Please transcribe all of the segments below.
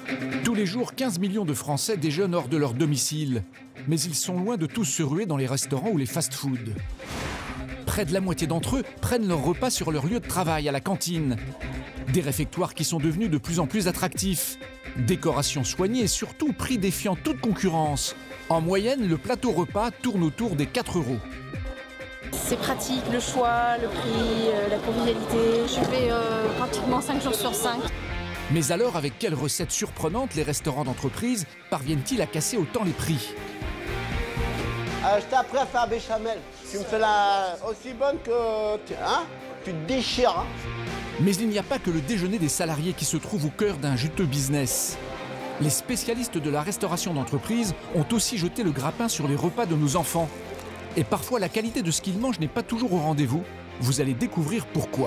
Tous les jours, 15 millions de Français déjeunent hors de leur domicile. Mais ils sont loin de tous se ruer dans les restaurants ou les fast-foods. Près de la moitié d'entre eux prennent leur repas sur leur lieu de travail, à la cantine. Des réfectoires qui sont devenus de plus en plus attractifs. Décoration soignée et surtout prix défiant toute concurrence. En moyenne, le plateau repas tourne autour des 4 €. C'est pratique, le choix, le prix, la convivialité. Je fais pratiquement 5 jours sur 5. Mais alors, avec quelles recettes surprenantes les restaurants d'entreprise parviennent-ils à casser autant les prix? Je t'ai appris à faire béchamel. Tu me fais la aussi bonne que... Hein? Tu te déchires, hein? Mais il n'y a pas que le déjeuner des salariés qui se trouve au cœur d'un juteux business. Les spécialistes de la restauration d'entreprise ont aussi jeté le grappin sur les repas de nos enfants. Et parfois, la qualité de ce qu'ils mangent n'est pas toujours au rendez-vous. Vous allez découvrir pourquoi.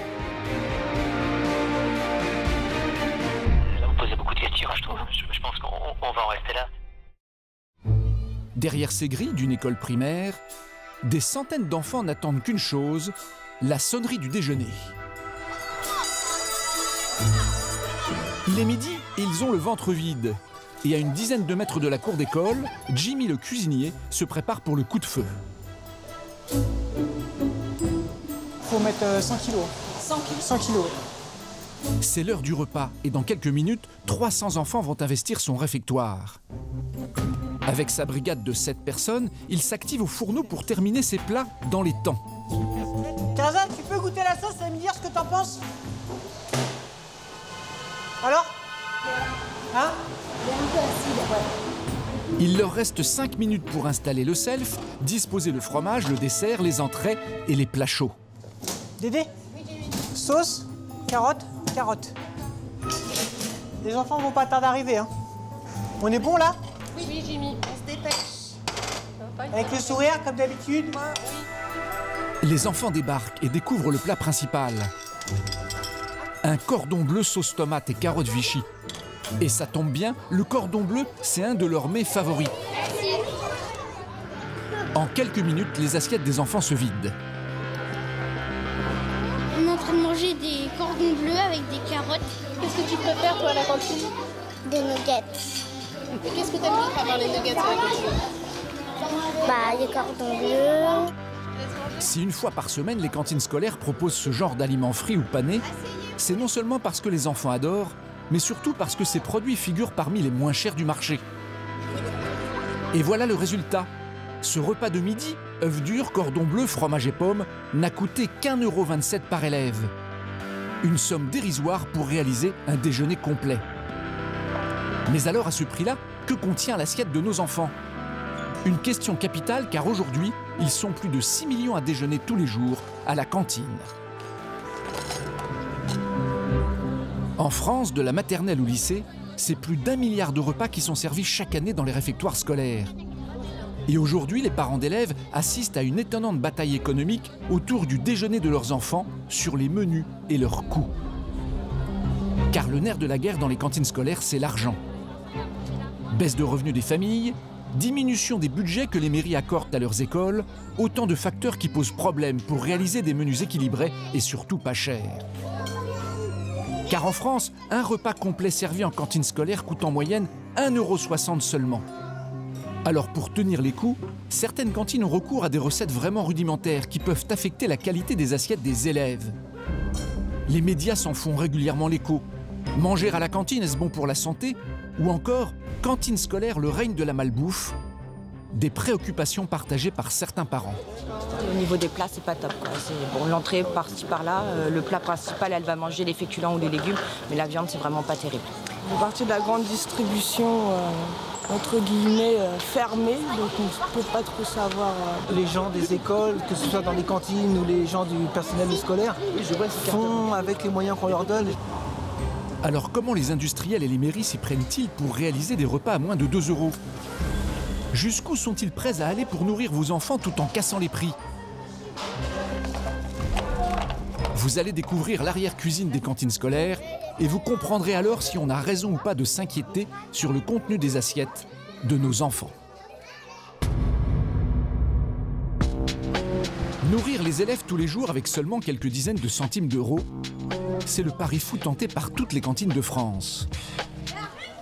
Là, vous posez beaucoup de questions, je trouve. Je pense qu'on va en rester là. Derrière ces grilles d'une école primaire, des centaines d'enfants n'attendent qu'une chose, la sonnerie du déjeuner. Il est midi et ils ont le ventre vide. Et à une dizaine de mètres de la cour d'école, Jimmy le cuisinier se prépare pour le coup de feu. Faut mettre 100 kilos. 100 kilos. C'est l'heure du repas et dans quelques minutes, 300 enfants vont investir son réfectoire. Avec sa brigade de 7 personnes, il s'active au fourneau pour terminer ses plats dans les temps. Tarzan, tu peux goûter la sauce et me dire ce que t'en penses? Alors? Hein? Il leur reste 5 minutes pour installer le self, disposer le fromage, le dessert, les entrées et les plats chauds. Dédé? Sauce, carotte, carotte. Les enfants vont pas tarder à arriver, hein. On est bon là? Oui, Jimmy, on se dépêche. Avec le sourire, comme d'habitude? Les enfants débarquent et découvrent le plat principal. Un cordon bleu sauce tomate et carottes Vichy. Et ça tombe bien, le cordon bleu, c'est un de leurs mets favoris. En quelques minutes, les assiettes des enfants se vident. On est en train de manger des cordons bleus avec des carottes. Qu'est-ce que tu préfères, toi, à la cantine? Des nuggets. Et qu'est-ce que t'aimes bien faire dans les nuggets à la cantine? Bah, les cordons bleus. Si une fois par semaine, les cantines scolaires proposent ce genre d'aliments frits ou panés, c'est non seulement parce que les enfants adorent, mais surtout parce que ces produits figurent parmi les moins chers du marché. Et voilà le résultat. Ce repas de midi, œufs durs, cordon bleu, fromage et pommes, n'a coûté qu'1,27 € par élève. Une somme dérisoire pour réaliser un déjeuner complet. Mais alors, à ce prix-là, que contient l'assiette de nos enfants? Une question capitale, car aujourd'hui, ils sont plus de 6 millions à déjeuner tous les jours à la cantine. En France, de la maternelle au lycée, c'est plus d'1 milliard de repas qui sont servis chaque année dans les réfectoires scolaires. Et aujourd'hui, les parents d'élèves assistent à une étonnante bataille économique autour du déjeuner de leurs enfants sur les menus et leurs coûts. Car le nerf de la guerre dans les cantines scolaires, c'est l'argent. Baisse de revenus des familles, diminution des budgets que les mairies accordent à leurs écoles, autant de facteurs qui posent problème pour réaliser des menus équilibrés et surtout pas chers. Car en France, un repas complet servi en cantine scolaire coûte en moyenne 1,60 € seulement. Alors pour tenir les coûts, certaines cantines ont recours à des recettes vraiment rudimentaires qui peuvent affecter la qualité des assiettes des élèves. Les médias s'en font régulièrement l'écho. Manger à la cantine, est-ce bon pour la santé? Ou encore, cantine scolaire, le règne de la malbouffe? Des préoccupations partagées par certains parents. Au niveau des plats, c'est pas top, quoi. Bon, l'entrée par-ci par-là, le plat principal, elle va manger les féculents ou les légumes, mais la viande, c'est vraiment pas terrible. On fait partie de la grande distribution, entre guillemets, fermée, donc on ne peut pas trop savoir. Les gens des écoles, que ce soit dans les cantines ou les gens du personnel scolaire, font avec les moyens qu'on leur donne. Alors comment les industriels et les mairies s'y prennent-ils pour réaliser des repas à moins de 2 €? Jusqu'où sont-ils prêts à aller pour nourrir vos enfants tout en cassant les prix? Vous allez découvrir l'arrière-cuisine des cantines scolaires et vous comprendrez alors si on a raison ou pas de s'inquiéter sur le contenu des assiettes de nos enfants. Nourrir les élèves tous les jours avec seulement quelques dizaines de centimes d'euros, c'est le pari fou tenté par toutes les cantines de France.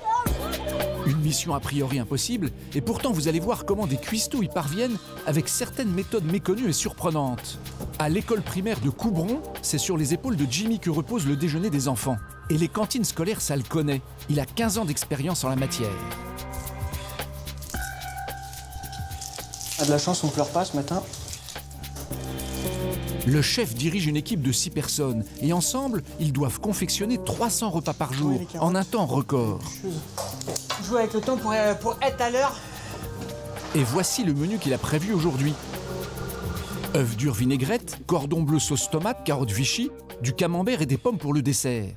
Une mission a priori impossible, et pourtant vous allez voir comment des cuistots y parviennent avec certaines méthodes méconnues et surprenantes. À l'école primaire de Coubron, c'est sur les épaules de Jimmy que repose le déjeuner des enfants. Et les cantines scolaires, ça le connaît. Il a 15 ans d'expérience en la matière. On a de la chance, on ne pleure pas ce matin. Le chef dirige une équipe de 6 personnes, et ensemble, ils doivent confectionner 300 repas par jour, en un temps record. Jouer avec le temps pour être à l'heure. Et voici le menu qu'il a prévu aujourd'hui. Œufs durs vinaigrette, cordon bleu sauce tomate, carottes Vichy, du camembert et des pommes pour le dessert.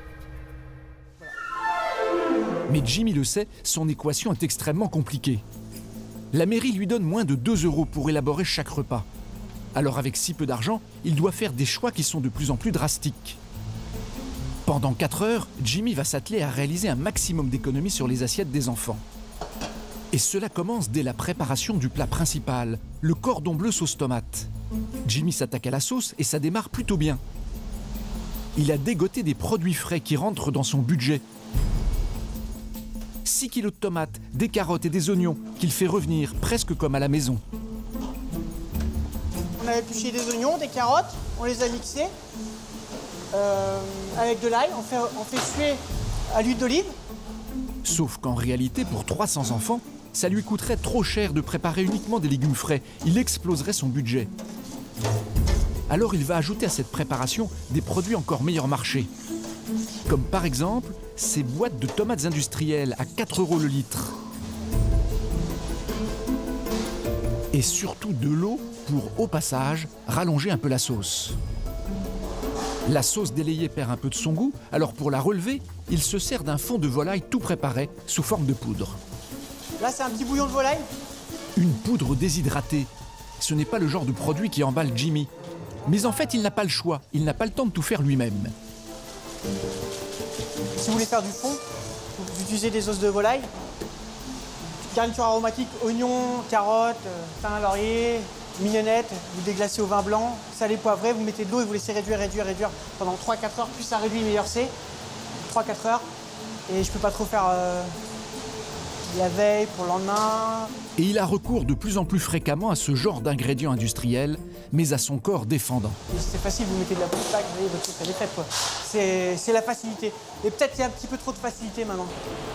Mais Jimmy le sait, son équation est extrêmement compliquée. La mairie lui donne moins de 2 € pour élaborer chaque repas. Alors avec si peu d'argent, il doit faire des choix qui sont de plus en plus drastiques. Pendant 4 heures, Jimmy va s'atteler à réaliser un maximum d'économies sur les assiettes des enfants. Et cela commence dès la préparation du plat principal, le cordon bleu sauce tomate. Jimmy s'attaque à la sauce et ça démarre plutôt bien. Il a dégoté des produits frais qui rentrent dans son budget. 6 kilos de tomates, des carottes et des oignons qu'il fait revenir presque comme à la maison. On a épluché des oignons, des carottes, on les a mixés avec de l'ail, on fait suer à l'huile d'olive. Sauf qu'en réalité, pour 300 enfants, ça lui coûterait trop cher de préparer uniquement des légumes frais. Il exploserait son budget. Alors il va ajouter à cette préparation des produits encore meilleurs marché. Comme par exemple, ces boîtes de tomates industrielles à 4 € le litre. Et surtout de l'eau pour, au passage, rallonger un peu la sauce. La sauce délayée perd un peu de son goût, alors pour la relever, il se sert d'un fond de volaille tout préparé sous forme de poudre. Là, c'est un petit bouillon de volaille. Une poudre déshydratée. Ce n'est pas le genre de produit qui emballe Jimmy. Mais en fait, il n'a pas le choix. Il n'a pas le temps de tout faire lui-même. Si vous voulez faire du fond, vous utilisez des os de volaille. Garniture aromatique, oignons, carottes, thym, laurier, mignonette, vous déglacez au vin blanc, salé, poivré, vous mettez de l'eau et vous laissez réduire pendant 3-4 heures. Plus ça réduit, meilleur c'est. 3-4 heures. Et je peux pas trop faire la veille pour le lendemain. Et il a recours de plus en plus fréquemment à ce genre d'ingrédients industriels, mais à son corps défendant. C'est facile, vous mettez de la poudre, tac, vous voyez, votre truc, elle est faite, quoi. C'est la facilité. Et peut-être qu'il y a un petit peu trop de facilité maintenant.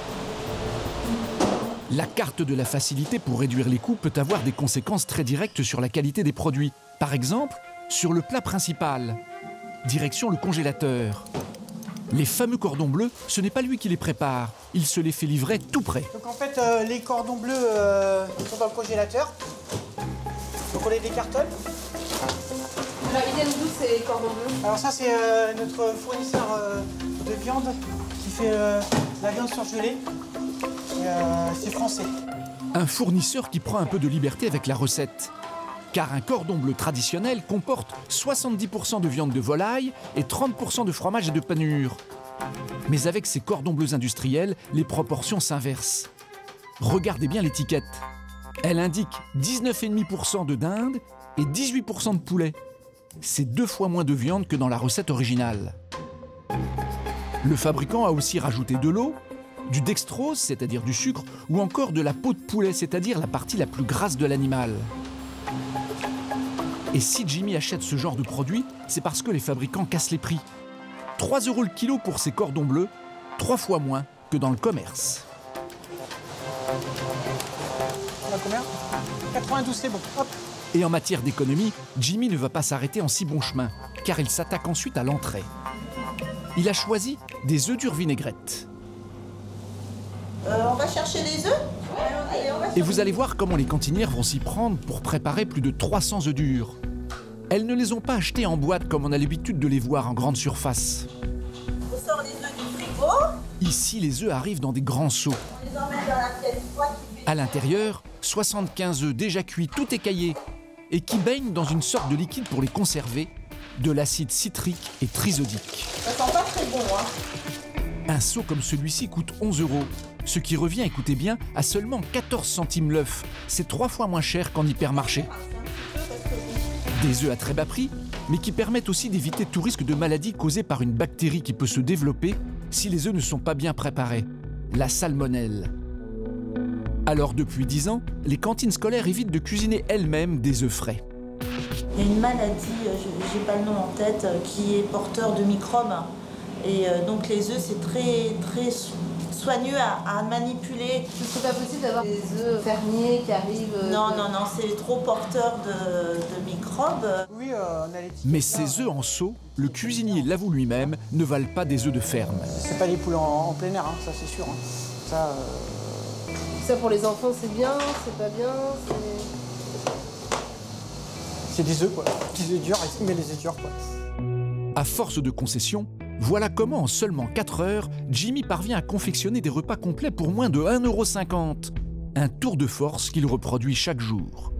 La carte de la facilité pour réduire les coûts peut avoir des conséquences très directes sur la qualité des produits. Par exemple, sur le plat principal. Direction le congélateur. Les fameux cordons bleus, ce n'est pas lui qui les prépare. Il se les fait livrer tout prêt. Donc en fait, les cordons bleus sont dans le congélateur. Donc on les décartonne. Alors, ils viennent d'où ces cordons bleus? Alors ça, c'est notre fournisseur de viande qui fait la viande surgelée. C'est français. Un fournisseur qui prend un peu de liberté avec la recette. Car un cordon bleu traditionnel comporte 70% de viande de volaille et 30% de fromage et de panure. Mais avec ces cordons bleus industriels, les proportions s'inversent. Regardez bien l'étiquette. Elle indique 19,5% de dinde et 18% de poulet. C'est 2 fois moins de viande que dans la recette originale. Le fabricant a aussi rajouté de l'eau, du dextrose, c'est-à-dire du sucre, ou encore de la peau de poulet, c'est-à-dire la partie la plus grasse de l'animal. Et si Jimmy achète ce genre de produit, c'est parce que les fabricants cassent les prix. 3 € le kilo pour ces cordons bleus, 3 fois moins que dans le commerce. On a combien? 92, c'est bon. Hop. Et en matière d'économie, Jimmy ne va pas s'arrêter en si bon chemin, car il s'attaque ensuite à l'entrée. Il a choisi des œufs durs vinaigrette. On va chercher les œufs. Et vous allez voir comment les cantinières vont s'y prendre pour préparer plus de 300 œufs durs. Elles ne les ont pas achetés en boîte comme on a l'habitude de les voir en grande surface. On sort les œufs du frigo. Ici, les œufs arrivent dans des grands seaux. On les emmène dans la pièce froide. À l'intérieur, 75 œufs déjà cuits, tout écaillés, et qui baignent dans une sorte de liquide pour les conserver, de l'acide citrique et trisodique. Ça sent pas très bon, hein. Un seau comme celui-ci coûte 11 €, ce qui revient, écoutez bien, à seulement 14 centimes l'œuf. C'est 3 fois moins cher qu'en hypermarché. Des œufs à très bas prix, mais qui permettent aussi d'éviter tout risque de maladie causée par une bactérie qui peut se développer si les œufs ne sont pas bien préparés, la salmonelle. Alors depuis 10 ans, les cantines scolaires évitent de cuisiner elles-mêmes des œufs frais. Il y a une maladie, j'ai pas le nom en tête, qui est porteur de microbes. Et donc les œufs, c'est très soigneux à manipuler. Ce serait pas possible d'avoir des œufs fermiers qui arrivent... Non, c'est trop porteur de microbes. Oui, on a les... Mais ces œufs en seau, le cuisinier l'avoue lui-même, ne valent pas des œufs de ferme. C'est pas des poules en plein air, hein, ça c'est sûr. Hein. Ça pour les enfants c'est bien, c'est pas bien, c'est des œufs quoi, des œufs durs, ils mettent les œufs durs quoi. À force de concessions, voilà comment en seulement 4 heures, Jimmy parvient à confectionner des repas complets pour moins de 1,50 €. Un tour de force qu'il reproduit chaque jour.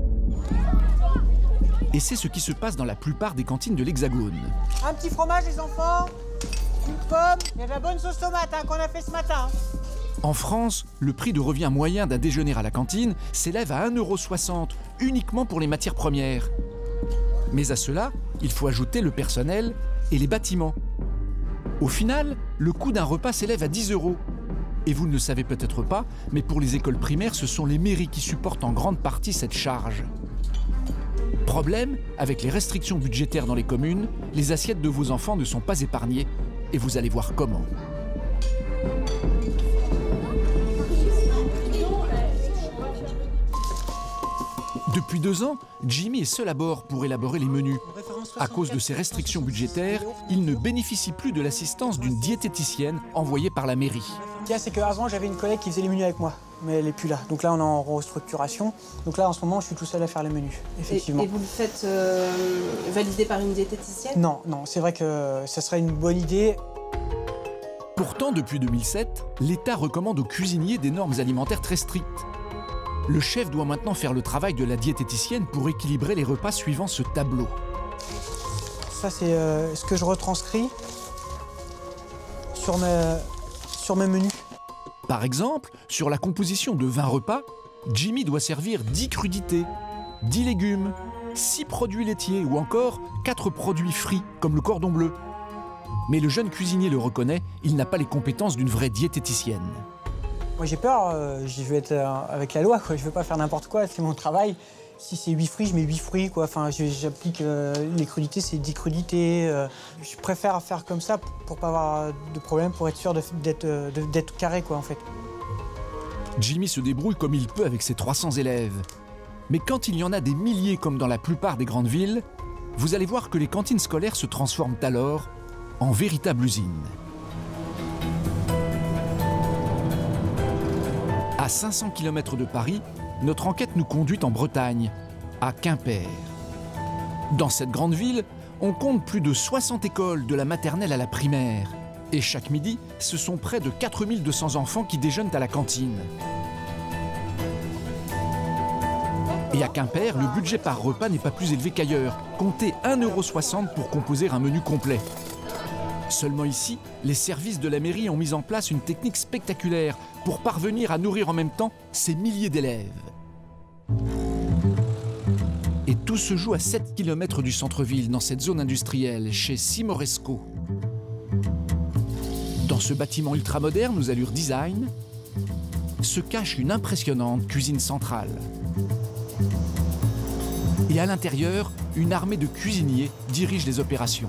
Et c'est ce qui se passe dans la plupart des cantines de l'Hexagone. Un petit fromage les enfants, une pomme, il y a de la bonne sauce tomate hein, qu'on a fait ce matin. En France, le prix de revient moyen d'un déjeuner à la cantine s'élève à 1,60 € uniquement pour les matières premières. Mais à cela, il faut ajouter le personnel et les bâtiments. Au final, le coût d'un repas s'élève à 10 €. Et vous ne le savez peut-être pas, mais pour les écoles primaires, ce sont les mairies qui supportent en grande partie cette charge. Problème, avec les restrictions budgétaires dans les communes, les assiettes de vos enfants ne sont pas épargnées, et vous allez voir comment. Depuis 2 ans, Jimmy est seul à bord pour élaborer les menus. À cause de ces restrictions budgétaires, il ne bénéficie plus de l'assistance d'une diététicienne envoyée par la mairie. Ce qu'il y a, c'est qu'avant, j'avais une collègue qui faisait les menus avec moi, mais elle n'est plus là. Donc là, on est en restructuration. Donc là, en ce moment, je suis tout seul à faire les menus, effectivement. Et vous le faites valider par une diététicienne? Non, c'est vrai que ça serait une bonne idée. Pourtant, depuis 2007, l'État recommande aux cuisiniers des normes alimentaires très strictes. Le chef doit maintenant faire le travail de la diététicienne pour équilibrer les repas suivant ce tableau. Ça, c'est ce que je retranscris sur mes menus. Par exemple, sur la composition de 20 repas, Jimmy doit servir 10 crudités, 10 légumes, 6 produits laitiers ou encore 4 produits frits, comme le cordon bleu. Mais le jeune cuisinier le reconnaît, il n'a pas les compétences d'une vraie diététicienne. Moi j'ai peur, je vais être avec la loi, quoi. Je ne veux pas faire n'importe quoi, c'est mon travail. Si c'est 8 fruits, je mets 8 fruits, quoi. Enfin, j'applique les crudités, c'est 10 crudités. Je préfère faire comme ça pour pas avoir de problème, pour être sûr d'être carré, quoi, en fait. Jimmy se débrouille comme il peut avec ses 300 élèves. Mais quand il y en a des milliers comme dans la plupart des grandes villes, vous allez voir que les cantines scolaires se transforment alors en véritables usines. À 500 km de Paris, notre enquête nous conduit en Bretagne, à Quimper. Dans cette grande ville, on compte plus de 60 écoles, de la maternelle à la primaire. Et chaque midi, ce sont près de 4200 enfants qui déjeunent à la cantine. Et à Quimper, le budget par repas n'est pas plus élevé qu'ailleurs. Comptez 1,60 € pour composer un menu complet. Seulement ici, les services de la mairie ont mis en place une technique spectaculaire pour parvenir à nourrir en même temps ces milliers d'élèves. Et tout se joue à 7 km du centre-ville, dans cette zone industrielle, chez Simoresco. Dans ce bâtiment ultramoderne aux allures design, se cache une impressionnante cuisine centrale. Et à l'intérieur, une armée de cuisiniers dirige les opérations.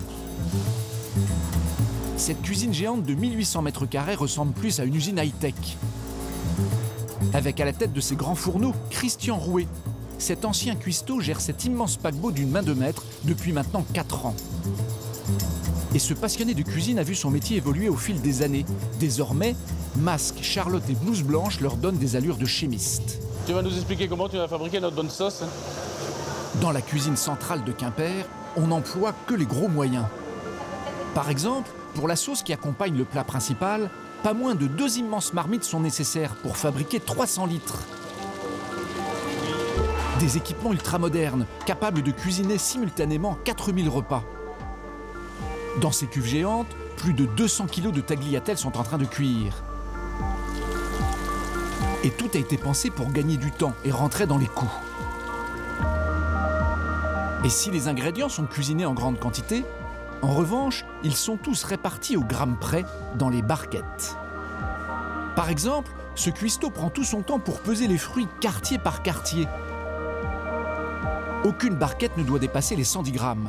Cette cuisine géante de 1800 mètres carrés ressemble plus à une usine high-tech. Avec à la tête de ces grands fourneaux, Christian Rouet. Cet ancien cuistot gère cet immense paquebot d'une main de maître depuis maintenant 4 ans. Et ce passionné de cuisine a vu son métier évoluer au fil des années. Désormais, masque, charlotte et blouse blanche leur donnent des allures de chimiste. Tu vas nous expliquer comment tu vas fabriquer notre bonne sauce? Dans la cuisine centrale de Quimper, on n'emploie que les gros moyens. Par exemple, pour la sauce qui accompagne le plat principal, pas moins de 2 immenses marmites sont nécessaires pour fabriquer 300 litres. Des équipements ultramodernes, capables de cuisiner simultanément 4000 repas. Dans ces cuves géantes, plus de 200 kg de tagliatelles sont en train de cuire. Et tout a été pensé pour gagner du temps et rentrer dans les coûts. Et si les ingrédients sont cuisinés en grande quantité, en revanche, ils sont tous répartis au gramme près dans les barquettes. Par exemple, ce cuistot prend tout son temps pour peser les fruits quartier par quartier. Aucune barquette ne doit dépasser les 110 grammes.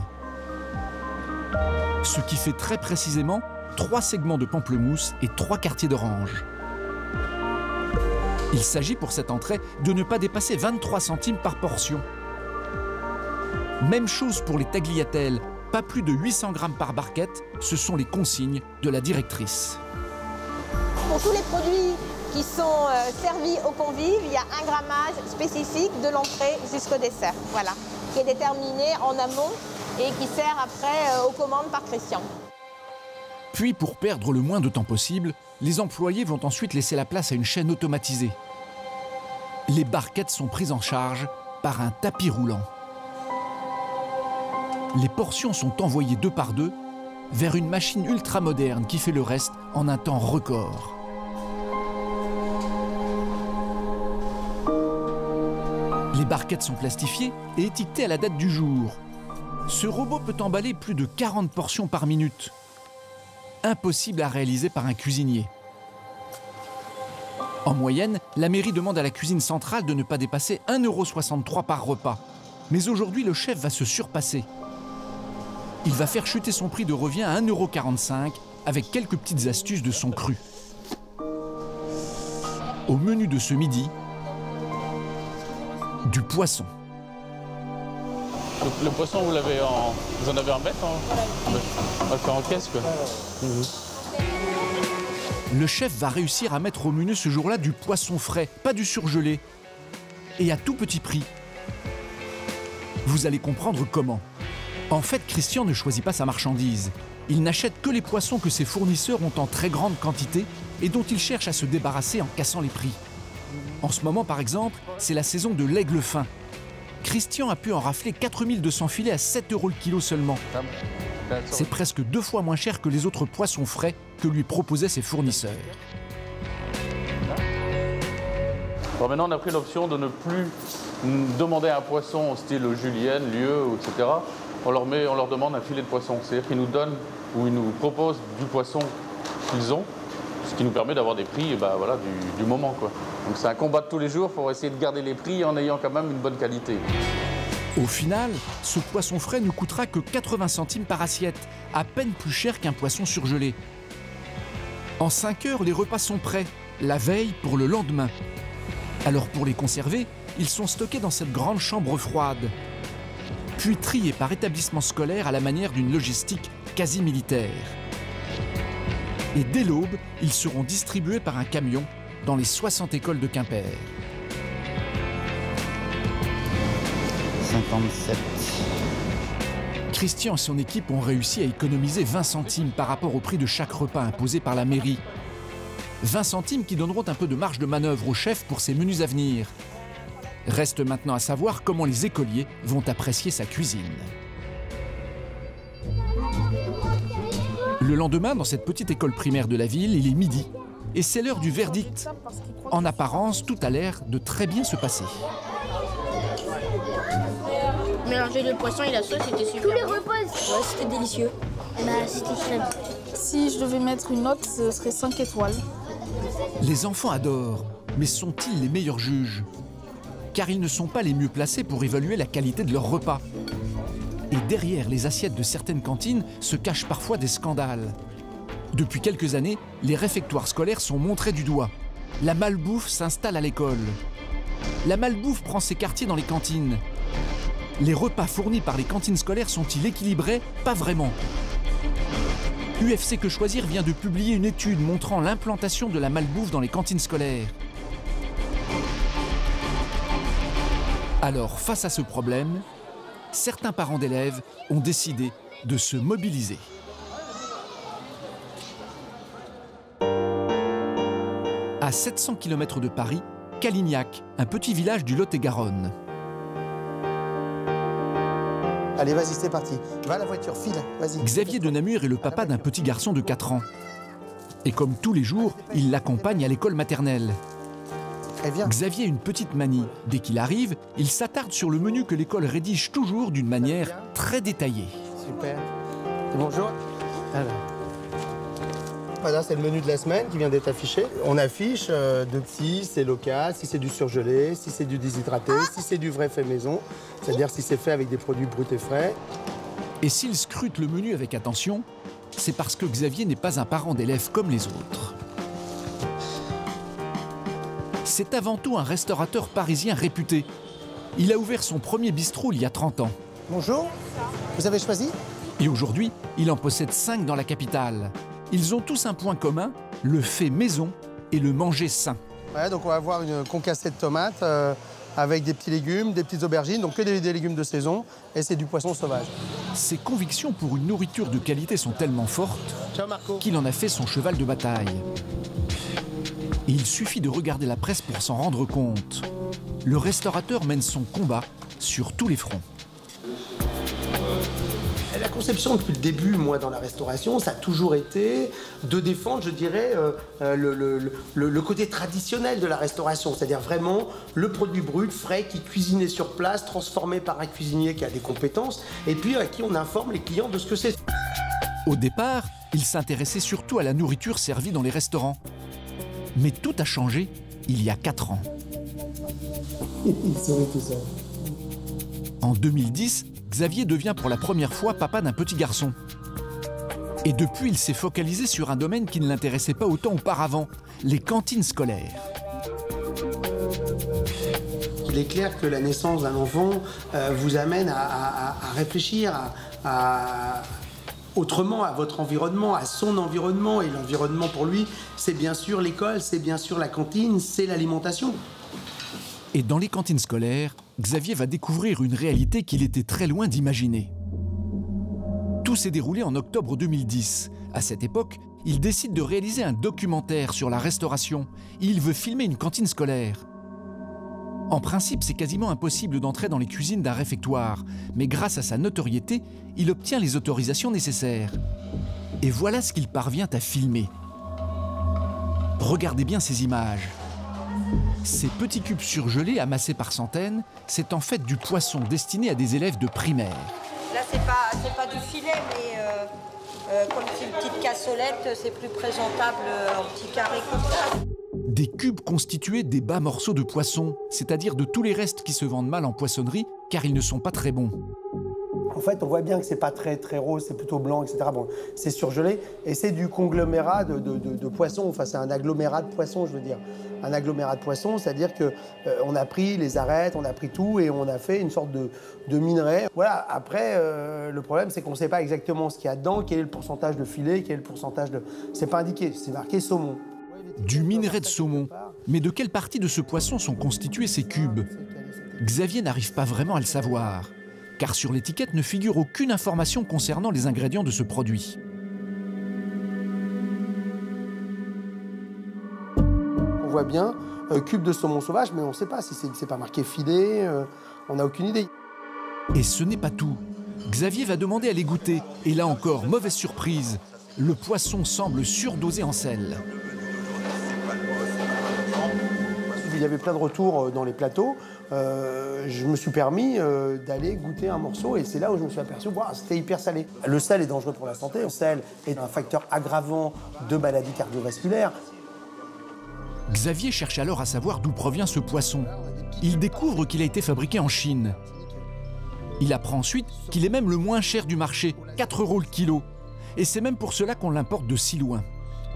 Ce qui fait très précisément 3 segments de pamplemousse et 3 quartiers d'orange. Il s'agit pour cette entrée de ne pas dépasser 23 centimes par portion. Même chose pour les tagliatelles, pas plus de 800 grammes par barquette, ce sont les consignes de la directrice. Pour tous les produits qui sont servis aux convives, il y a un grammage spécifique de l'entrée jusqu'au dessert, voilà, qui est déterminé en amont et qui sert après aux commandes par Christian. Puis, pour perdre le moins de temps possible, les employés vont ensuite laisser la place à une chaîne automatisée. Les barquettes sont prises en charge par un tapis roulant. Les portions sont envoyées 2 par 2 vers une machine ultramoderne qui fait le reste en un temps record. Les barquettes sont plastifiées et étiquetées à la date du jour. Ce robot peut emballer plus de 40 portions par minute. Impossible à réaliser par un cuisinier. En moyenne, la mairie demande à la cuisine centrale de ne pas dépasser 1,63 € par repas. Mais aujourd'hui, le chef va se surpasser. Il va faire chuter son prix de revient à 1,45 € avec quelques petites astuces de son cru. Au menu de ce midi, du poisson. Le poisson, vous en avez en bête, on va le faire en caisse, quoi. Le chef va réussir à mettre au menu ce jour-là du poisson frais, pas du surgelé. Et à tout petit prix. Vous allez comprendre comment. En fait, Christian ne choisit pas sa marchandise. Il n'achète que les poissons que ses fournisseurs ont en très grande quantité et dont il cherche à se débarrasser en cassant les prix. En ce moment, par exemple, c'est la saison de l'aigle fin. Christian a pu en rafler 4200 filets à 7 € le kilo seulement. C'est presque 2 fois moins cher que les autres poissons frais que lui proposaient ses fournisseurs. Bon, maintenant, on a pris l'option de ne plus demander un poisson style julienne, lieu, etc. On leur demande un filet de poisson. C'est-à-dire qu'ils nous donnent ou ils nous proposent du poisson qu'ils ont, ce qui nous permet d'avoir des prix voilà, du moment, quoi. Donc c'est un combat de tous les jours pour essayer de garder les prix en ayant quand même une bonne qualité. Au final, ce poisson frais ne coûtera que 80 centimes par assiette, à peine plus cher qu'un poisson surgelé. En 5 heures, les repas sont prêts, la veille pour le lendemain. Alors pour les conserver, ils sont stockés dans cette grande chambre froide, puis triés par établissement scolaire à la manière d'une logistique quasi militaire. Et dès l'aube, ils seront distribués par un camion dans les 60 écoles de Quimper. 57. Christian et son équipe ont réussi à économiser 20 centimes par rapport au prix de chaque repas imposé par la mairie. 20 centimes qui donneront un peu de marge de manœuvre au chef pour ses menus à venir. Reste maintenant à savoir comment les écoliers vont apprécier sa cuisine. Le lendemain, dans cette petite école primaire de la ville, il est midi. Et c'est l'heure du verdict. En apparence, tout a l'air de très bien se passer. Mélanger le poisson et la sauce, c'était super. Tous les repas, ouais, c'était délicieux. Bah, c'était très bon. Si je devais mettre une note, ce serait 5 étoiles. Les enfants adorent, mais sont-ils les meilleurs juges? Car ils ne sont pas les mieux placés pour évaluer la qualité de leur repas. Et derrière les assiettes de certaines cantines se cachent parfois des scandales. Depuis quelques années, les réfectoires scolaires sont montrés du doigt. La malbouffe s'installe à l'école. La malbouffe prend ses quartiers dans les cantines. Les repas fournis par les cantines scolaires sont-ils équilibrés? Pas vraiment. UFC Que Choisir vient de publier une étude montrant l'implantation de la malbouffe dans les cantines scolaires. Alors, face à ce problème, certains parents d'élèves ont décidé de se mobiliser. À 700 km de Paris, Calignac, un petit village du Lot-et-Garonne. Allez, vas-y, c'est parti. Va à la voiture, file, vas-y. Xavier de Namur est le papa d'un petit garçon de 4 ans. Et comme tous les jours, il l'accompagne à l'école maternelle. Xavier a une petite manie. Dès qu'il arrive, il s'attarde sur le menu que l'école rédige toujours d'une manière très détaillée. Super. Bonjour. Alors. Là, c'est le menu de la semaine qui vient d'être affiché. On affiche si c'est local, si c'est du surgelé, si c'est du déshydraté, si c'est du vrai fait maison, c'est-à-dire si c'est fait avec des produits bruts et frais. Et s'il scrute le menu avec attention, c'est parce que Xavier n'est pas un parent d'élève comme les autres. C'est avant tout un restaurateur parisien réputé. Il a ouvert son premier bistrot il y a 30 ans. Bonjour, vous avez choisi? Et aujourd'hui, il en possède 5 dans la capitale. Ils ont tous un point commun, le fait maison et le manger sain. Ouais, donc on va avoir une concassée de tomates avec des petits légumes, des petites aubergines, donc que des légumes de saison, et c'est du poisson sauvage. Ses convictions pour une nourriture de qualité sont tellement fortes qu'il en a fait son cheval de bataille. Et il suffit de regarder la presse pour s'en rendre compte. Le restaurateur mène son combat sur tous les fronts. La conception depuis le début, moi, dans la restauration, ça a toujours été de défendre, je dirais, le côté traditionnel de la restauration, c'est-à-dire vraiment le produit brut, frais, qui est cuisiné sur place, transformé par un cuisinier qui a des compétences, et puis à qui on informe les clients de ce que c'est. Au départ, il s'intéressait surtout à la nourriture servie dans les restaurants. Mais tout a changé il y a 4 ans. En 2010, Xavier devient pour la première fois papa d'un petit garçon. Et depuis, il s'est focalisé sur un domaine qui ne l'intéressait pas autant auparavant, les cantines scolaires. Il est clair que la naissance d'un enfant vous amène à réfléchir autrement à votre environnement, à son environnement. Et l'environnement pour lui, c'est bien sûr l'école, c'est bien sûr la cantine, c'est l'alimentation. Et dans les cantines scolaires, Xavier va découvrir une réalité qu'il était très loin d'imaginer. Tout s'est déroulé en octobre 2010. À cette époque, il décide de réaliser un documentaire sur la restauration. Il veut filmer une cantine scolaire. En principe, c'est quasiment impossible d'entrer dans les cuisines d'un réfectoire, mais grâce à sa notoriété, il obtient les autorisations nécessaires. Et voilà ce qu'il parvient à filmer. Regardez bien ces images. Ces petits cubes surgelés amassés par centaines, c'est en fait du poisson destiné à des élèves de primaire. Là, c'est pas du filet, mais comme c'est une petite cassolette, c'est plus présentable en petits carrés comme ça. Des cubes constitués des bas morceaux de poisson, c'est-à-dire de tous les restes qui se vendent mal en poissonnerie, car ils ne sont pas très bons. En fait, on voit bien que c'est pas très rose, c'est plutôt blanc, etc. Bon, c'est surgelé et c'est du conglomérat de poissons. Enfin, c'est un agglomérat de poissons, je veux dire. Un agglomérat de poissons, c'est-à-dire que on a pris les arêtes, on a pris tout et on a fait une sorte de minerai. Voilà. Après, le problème, c'est qu'on ne sait pas exactement ce qu'il y a dedans, quel est le pourcentage de filet, quel est le pourcentage de. C'est pas indiqué, c'est marqué saumon. Du minerai de saumon. Mais de quelle partie de ce poisson sont constitués ces cubes? Xavier n'arrive pas vraiment à le savoir, car sur l'étiquette ne figure aucune information concernant les ingrédients de ce produit. On voit bien cube de saumon sauvage, mais on ne sait pas si c'est pas marqué filet, on n'a aucune idée. Et ce n'est pas tout. Xavier va demander à les goûter, et là encore, mauvaise surprise, le poisson semble surdosé en sel. Il y avait plein de retours dans les plateaux. Je me suis permis d'aller goûter un morceau et c'est là où je me suis aperçu que c'était hyper salé. Le sel est dangereux pour la santé. Le sel est un facteur aggravant de maladies cardiovasculaires. Xavier cherche alors à savoir d'où provient ce poisson. Il découvre qu'il a été fabriqué en Chine. Il apprend ensuite qu'il est même le moins cher du marché, 4 € le kilo. Et c'est même pour cela qu'on l'importe de si loin.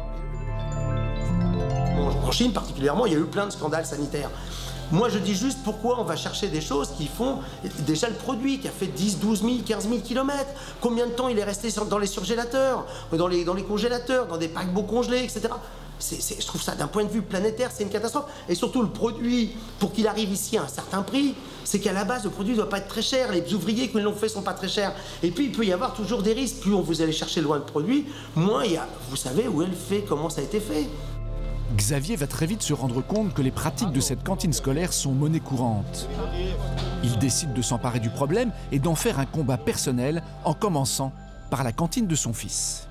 En Chine particulièrement, il y a eu plein de scandales sanitaires. Moi, je dis juste pourquoi on va chercher des choses qui font... Déjà, le produit qui a fait 10, 12 000, 15 000 kilomètres. Combien de temps il est resté dans les surgélateurs, dans les congélateurs, dans des paquebots congelés, etc. Je trouve ça, d'un point de vue planétaire, c'est une catastrophe. Et surtout, le produit, pour qu'il arrive ici à un certain prix, c'est qu'à la base, le produit ne doit pas être très cher. Les ouvriers qui l'ont fait ne sont pas très chers. Et puis, il peut y avoir toujours des risques. Plus vous allez chercher loin le produit, moins il y a... Vous savez où est le fait, comment ça a été fait. Xavier va très vite se rendre compte que les pratiques de cette cantine scolaire sont monnaie courante. Il décide de s'emparer du problème et d'en faire un combat personnel, en commençant par la cantine de son fils.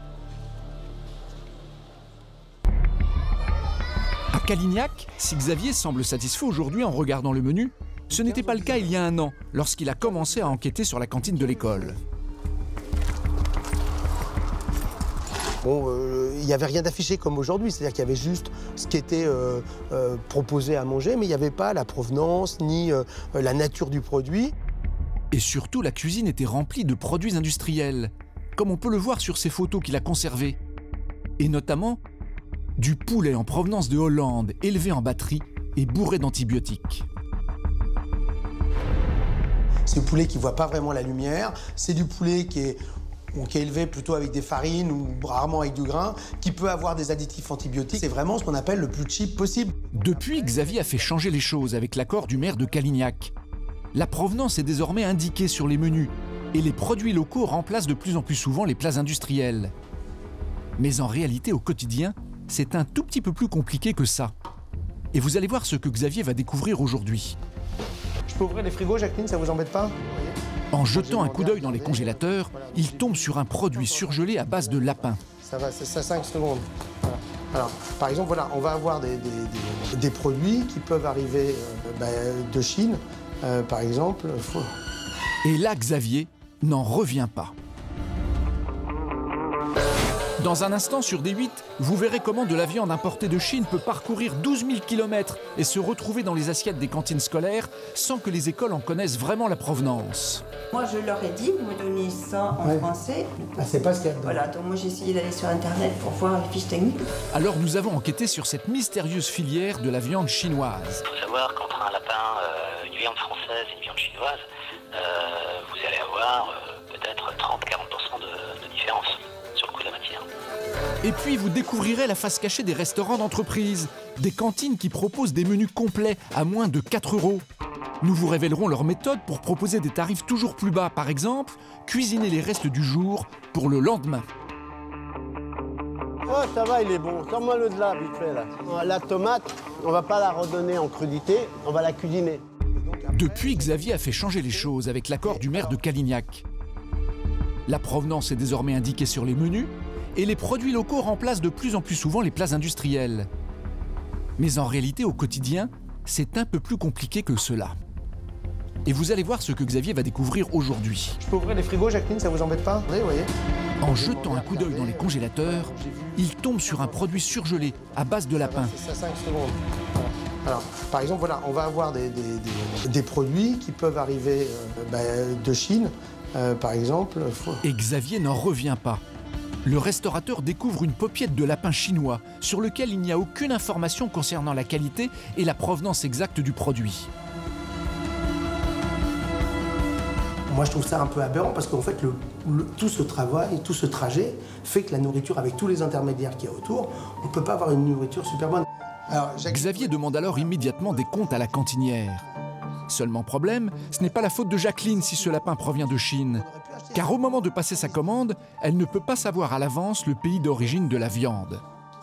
À Calignac, si Xavier semble satisfait aujourd'hui en regardant le menu, ce n'était pas le cas il y a 1 an, lorsqu'il a commencé à enquêter sur la cantine de l'école. Bon, il n'y avait rien d'affiché comme aujourd'hui, c'est-à-dire qu'il y avait juste ce qui était proposé à manger, mais il n'y avait pas la provenance ni la nature du produit. Et surtout, la cuisine était remplie de produits industriels, comme on peut le voir sur ces photos qu'il a conservées. Et notamment, du poulet en provenance de Hollande, élevé en batterie et bourré d'antibiotiques. C'est du poulet qui ne voit pas vraiment la lumière, c'est du poulet qui est élevé plutôt avec des farines ou rarement avec du grain, qui peut avoir des additifs antibiotiques. C'est vraiment ce qu'on appelle le plus cheap possible. Depuis, Xavier a fait changer les choses avec l'accord du maire de Calignac. La provenance est désormais indiquée sur les menus et les produits locaux remplacent de plus en plus souvent les plats industriels. Mais en réalité, au quotidien, c'est un tout petit peu plus compliqué que ça. Et vous allez voir ce que Xavier va découvrir aujourd'hui. Je peux ouvrir les frigos, Jacqueline, ça vous embête pas? En jetant un coup d'œil dans les congélateurs, il tombe sur un produit surgelé à base de lapin. Ça va, c'est ça 5 secondes. Voilà. Alors, par exemple, voilà, on va avoir des produits qui peuvent arriver de Chine, par exemple. Et là, Xavier n'en revient pas. Dans un instant, sur D8, vous verrez comment de la viande importée de Chine peut parcourir 12 000 km et se retrouver dans les assiettes des cantines scolaires sans que les écoles en connaissent vraiment la provenance. Moi, je leur ai dit, vous me donnez ça en français. Ah, c'est pas ce qu'il y a dedans. Voilà, donc moi j'ai essayé d'aller sur Internet pour voir les fiches techniques. Alors nous avons enquêté sur cette mystérieuse filière de la viande chinoise. Il faut savoir qu'entre un lapin, une viande française et une viande chinoise, vous allez avoir peut-être 30-40% de différence sur le coût de la matière. Et puis vous découvrirez la face cachée des restaurants d'entreprise, des cantines qui proposent des menus complets à moins de 4 €. Nous vous révélerons leur méthode pour proposer des tarifs toujours plus bas. Par exemple, cuisiner les restes du jour pour le lendemain. Oh, ça va, il est bon. Sors-moi-le de là, vite fait, là. La tomate, on va pas la redonner en crudité, on va la cuisiner. Depuis, Xavier a fait changer les choses avec l'accord du maire de Calignac. La provenance est désormais indiquée sur les menus et les produits locaux remplacent de plus en plus souvent les plats industriels. Mais en réalité, au quotidien, c'est un peu plus compliqué que cela. Et vous allez voir ce que Xavier va découvrir aujourd'hui. Je peux ouvrir les frigos, Jacqueline, ça vous embête pas? Oui, vous voyez. En jetant un coup d'œil dans les congélateurs, il tombe sur un produit surgelé à base de lapin. C'est ça 5 secondes. Voilà. Alors, par exemple, voilà, on va avoir des produits qui peuvent arriver de Chine, par exemple. Et Xavier n'en revient pas. Le restaurateur découvre une paupiette de lapin chinois sur lequel il n'y a aucune information concernant la qualité et la provenance exacte du produit. Moi, je trouve ça un peu aberrant parce qu'en fait, tout ce travail, tout ce trajet fait que la nourriture, avec tous les intermédiaires qu'il y a autour, on ne peut pas avoir une nourriture super bonne. Alors, Xavier demande alors immédiatement des comptes à la cantinière. Seulement problème, ce n'est pas la faute de Jacqueline si ce lapin provient de Chine. Car au moment de passer sa commande, elle ne peut pas savoir à l'avance le pays d'origine de la viande.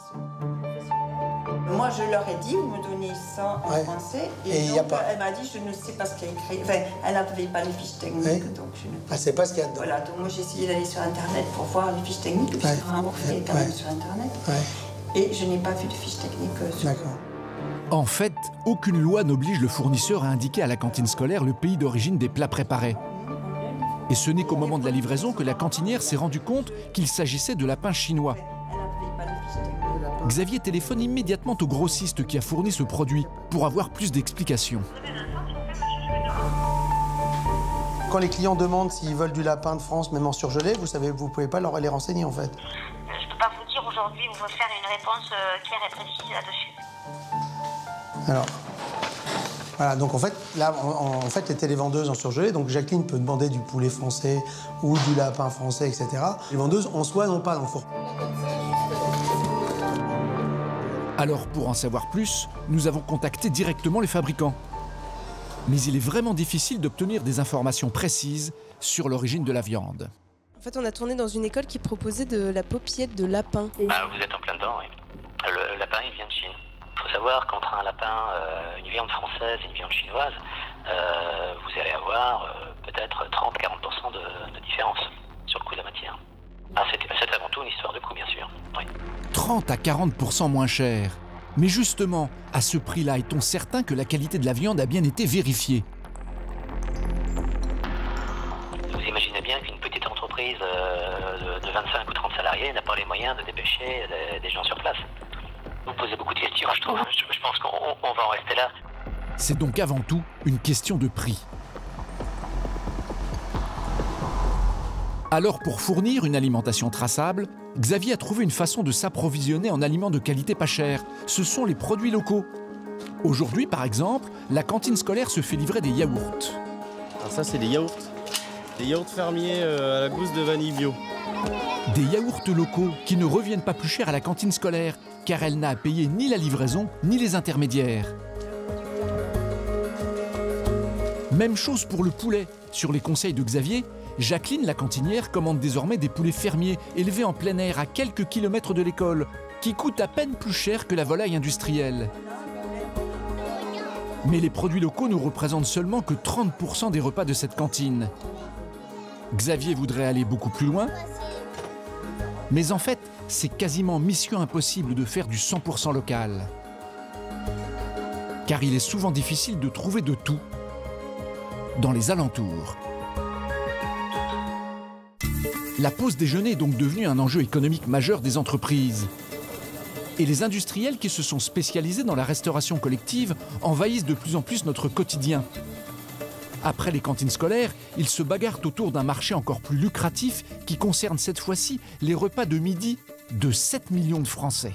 Moi, je leur ai dit, vous me donnez ça en français. Et donc, elle m'a dit, je ne sais pas ce qu'il y a écrit. Enfin, elle n'avait pas les fiches techniques. Donc je ne... Ah, c'est pas ce qu'il y a dedans. Voilà, donc moi, j'ai essayé d'aller sur Internet pour voir les fiches techniques. Puis c'est vraiment fait quand même sur Internet. Et je n'ai pas vu de fiches techniques. D'accord. En fait, aucune loi n'oblige le fournisseur à indiquer à la cantine scolaire le pays d'origine des plats préparés. Et ce n'est qu'au moment de la livraison que la cantinière s'est rendu compte qu'il s'agissait de lapin chinois. Xavier téléphone immédiatement au grossiste qui a fourni ce produit pour avoir plus d'explications. Quand les clients demandent s'ils veulent du lapin de France, même en surgelé, vous savez, vous pouvez pas leur les renseigner en fait. Je peux pas vous dire aujourd'hui, on va faire une réponse claire et précise là-dessus. Alors, voilà, donc en fait, là, en fait, les télévendeuses en surgelé, donc Jacqueline peut demander du poulet français ou du lapin français, etc. Les vendeuses, en soi, n'ont pas dans le four. Alors, pour en savoir plus, nous avons contacté directement les fabricants. Mais il est vraiment difficile d'obtenir des informations précises sur l'origine de la viande. En fait, on a tourné dans une école qui proposait de la paupiette de lapin. Ah, vous êtes en plein dedans, oui. Le lapin, il vient de Chine. Il faut savoir qu'entre un lapin, une viande française et une viande chinoise, vous allez avoir peut-être 30-40% de différence sur le coût de la matière. Ah, c'est avant tout une histoire de coût, bien sûr. Oui. 30 à 40% moins cher. Mais justement, à ce prix-là, est-on certain que la qualité de la viande a bien été vérifiée? Vous imaginez bien qu'une petite entreprise de 25 ou 30 salariés n'a pas les moyens moyen de dépêcher des gens sur place. Vous posez beaucoup de questions, je trouve. Je pense qu'on va en rester là. C'est donc avant tout une question de prix. Alors, pour fournir une alimentation traçable, Xavier a trouvé une façon de s'approvisionner en aliments de qualité pas chère. Ce sont les produits locaux. Aujourd'hui, par exemple, la cantine scolaire se fait livrer des yaourts. Alors ça, c'est des yaourts. Des yaourts fermiers à la gousse de vanille bio. Des yaourts locaux qui ne reviennent pas plus cher à la cantine scolaire, car elle n'a à payer ni la livraison, ni les intermédiaires. Même chose pour le poulet. Sur les conseils de Xavier, Jacqueline, la cantinière, commande désormais des poulets fermiers élevés en plein air à quelques kilomètres de l'école, qui coûtent à peine plus cher que la volaille industrielle. Mais les produits locaux ne représentent seulement que 30% des repas de cette cantine. Xavier voudrait aller beaucoup plus loin, mais en fait, c'est quasiment mission impossible de faire du 100% local. Car il est souvent difficile de trouver de tout dans les alentours. La pause déjeuner est donc devenue un enjeu économique majeur des entreprises. Et les industriels qui se sont spécialisés dans la restauration collective envahissent de plus en plus notre quotidien. Après les cantines scolaires, ils se bagarrent autour d'un marché encore plus lucratif qui concerne cette fois-ci les repas de midi de 7 millions de Français.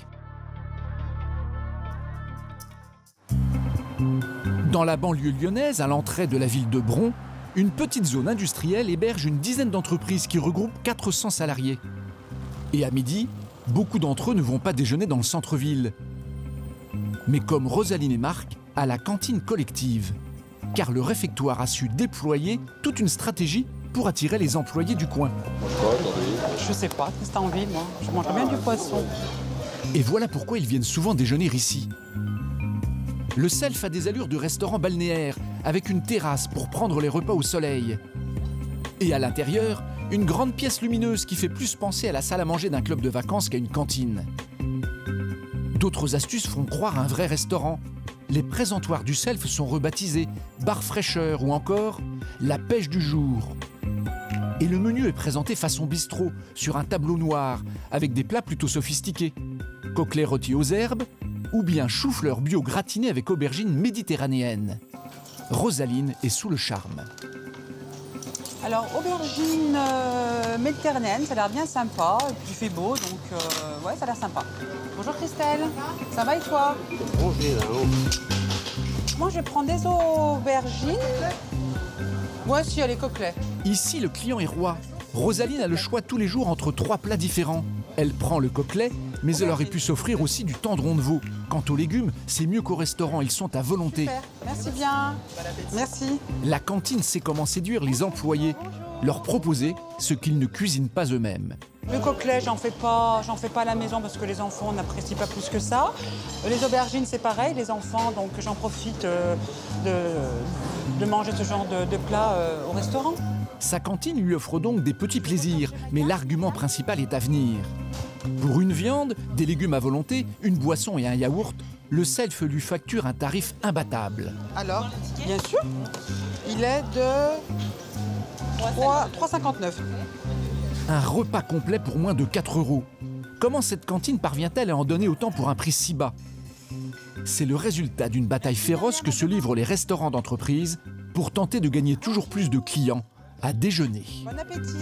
Dans la banlieue lyonnaise, à l'entrée de la ville de Bron, une petite zone industrielle héberge une dizaine d'entreprises qui regroupent 400 salariés. Et à midi, beaucoup d'entre eux ne vont pas déjeuner dans le centre-ville, mais comme Rosaline et Marc, à la cantine collective. Car le réfectoire a su déployer toute une stratégie pour attirer les employés du coin. Je sais pas, qu'est-ce que t'as envie, moi? Je mangerais bien du poisson. Et voilà pourquoi ils viennent souvent déjeuner ici. Le self a des allures de restaurant balnéaire, avec une terrasse pour prendre les repas au soleil. Et à l'intérieur, une grande pièce lumineuse qui fait plus penser à la salle à manger d'un club de vacances qu'à une cantine. D'autres astuces font croire à un vrai restaurant. Les présentoirs du self sont rebaptisés bar fraîcheur ou encore la pêche du jour. Et le menu est présenté façon bistrot, sur un tableau noir, avec des plats plutôt sophistiqués. Coquelets rôtis aux herbes, ou bien chou-fleur bio gratiné avec aubergines méditerranéennes. Rosaline est sous le charme. Alors, aubergine méditerranéenne, ça a l'air bien sympa. Et puis il fait beau, donc ouais, ça a l'air sympa. Bonjour Christelle, ça va et toi? Bonjour. Moi, je vais prendre des aubergines. Moi aussi, les coquelets. Ici, le client est roi. Rosaline a le choix tous les jours entre 3 plats différents. Elle prend le coquelet, mais elle aurait pu s'offrir aussi du tendron de veau. Quant aux légumes, c'est mieux qu'au restaurant, ils sont à volonté. Super. Merci bien. Merci. La cantine sait comment séduire les employés, leur proposer ce qu'ils ne cuisinent pas eux-mêmes. Le coquelet, j'en fais pas à la maison parce que les enfants n'apprécient pas plus que ça. Les aubergines, c'est pareil, les enfants, donc j'en profite de manger ce genre de plat au restaurant. Sa cantine lui offre donc des petits plaisirs, mais l'argument principal est à venir. Pour une viande, des légumes à volonté, une boisson et un yaourt, le self lui facture un tarif imbattable. Alors, bien sûr, il est de 3,59 €. Un repas complet pour moins de 4 €. Comment cette cantine parvient-elle à en donner autant pour un prix si bas? C'est le résultat d'une bataille féroce que se livrent les restaurants d'entreprise pour tenter de gagner toujours plus de clients à déjeuner. Bon appétit!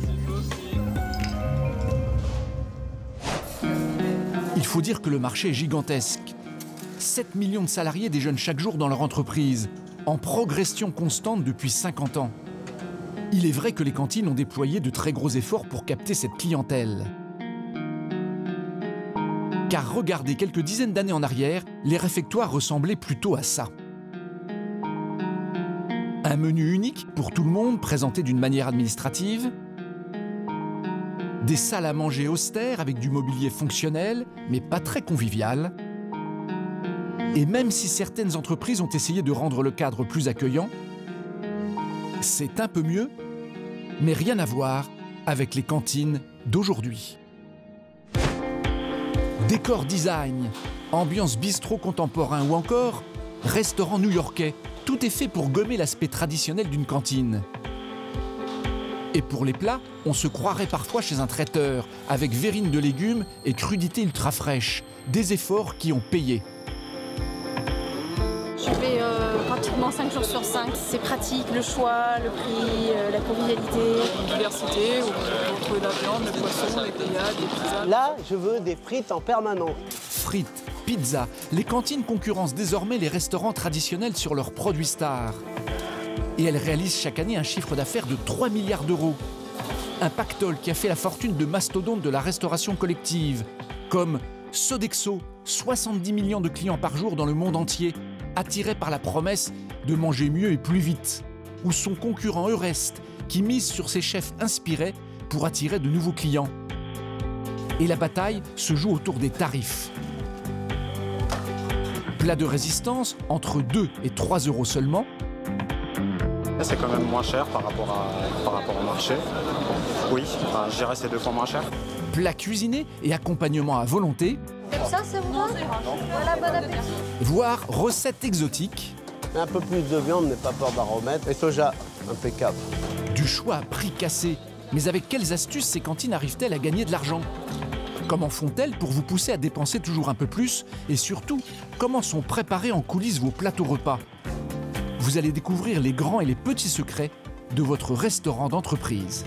Il faut dire que le marché est gigantesque. 7 millions de salariés déjeunent chaque jour dans leur entreprise, en progression constante depuis 50 ans. Il est vrai que les cantines ont déployé de très gros efforts pour capter cette clientèle. Car regardez, quelques dizaines d'années en arrière, les réfectoires ressemblaient plutôt à ça. Un menu unique pour tout le monde, présenté d'une manière administrative. Des salles à manger austères avec du mobilier fonctionnel, mais pas très convivial. Et même si certaines entreprises ont essayé de rendre le cadre plus accueillant, c'est un peu mieux, mais rien à voir avec les cantines d'aujourd'hui. Décor design, ambiance bistrot contemporain ou encore restaurant new-yorkais, tout est fait pour gommer l'aspect traditionnel d'une cantine. Et pour les plats, on se croirait parfois chez un traiteur, avec verrine de légumes et crudité ultra fraîche. Des efforts qui ont payé. Je fais pratiquement 5 jours sur 5. C'est pratique, le choix, le prix, la convivialité. Une diversité, où on peut trouver de la viande, des poissons, des grillades, des pizzas. Là, je veux des frites en permanence. Frites, pizzas, les cantines concurrencent désormais les restaurants traditionnels sur leurs produits stars. Et elles réalisent chaque année un chiffre d'affaires de 3 milliards d'euros. Un pactole qui a fait la fortune de mastodontes de la restauration collective, comme Sodexo, 70 millions de clients par jour dans le monde entier, attirés par la promesse de manger mieux et plus vite. Ou son concurrent Eurest, qui mise sur ses chefs inspirés pour attirer de nouveaux clients. Et la bataille se joue autour des tarifs. Plat de résistance, entre 2 et 3 euros seulement. C'est quand même moins cher par rapport au marché. Oui, enfin, je dirais c'est 2 fois moins cher. Plat cuisiné et accompagnement à volonté. Comme ça, c'est bon. Voilà, bon appétit. Voire recettes exotiques. Un peu plus de viande, mais pas peur baromètre. Et soja, impeccable. Du choix à prix cassé. Mais avec quelles astuces ces cantines arrivent-elles à gagner de l'argent? Comment font-elles pour vous pousser à dépenser toujours un peu plus? Et surtout, comment sont préparés en coulisses vos plateaux repas? Vous allez découvrir les grands et les petits secrets de votre restaurant d'entreprise.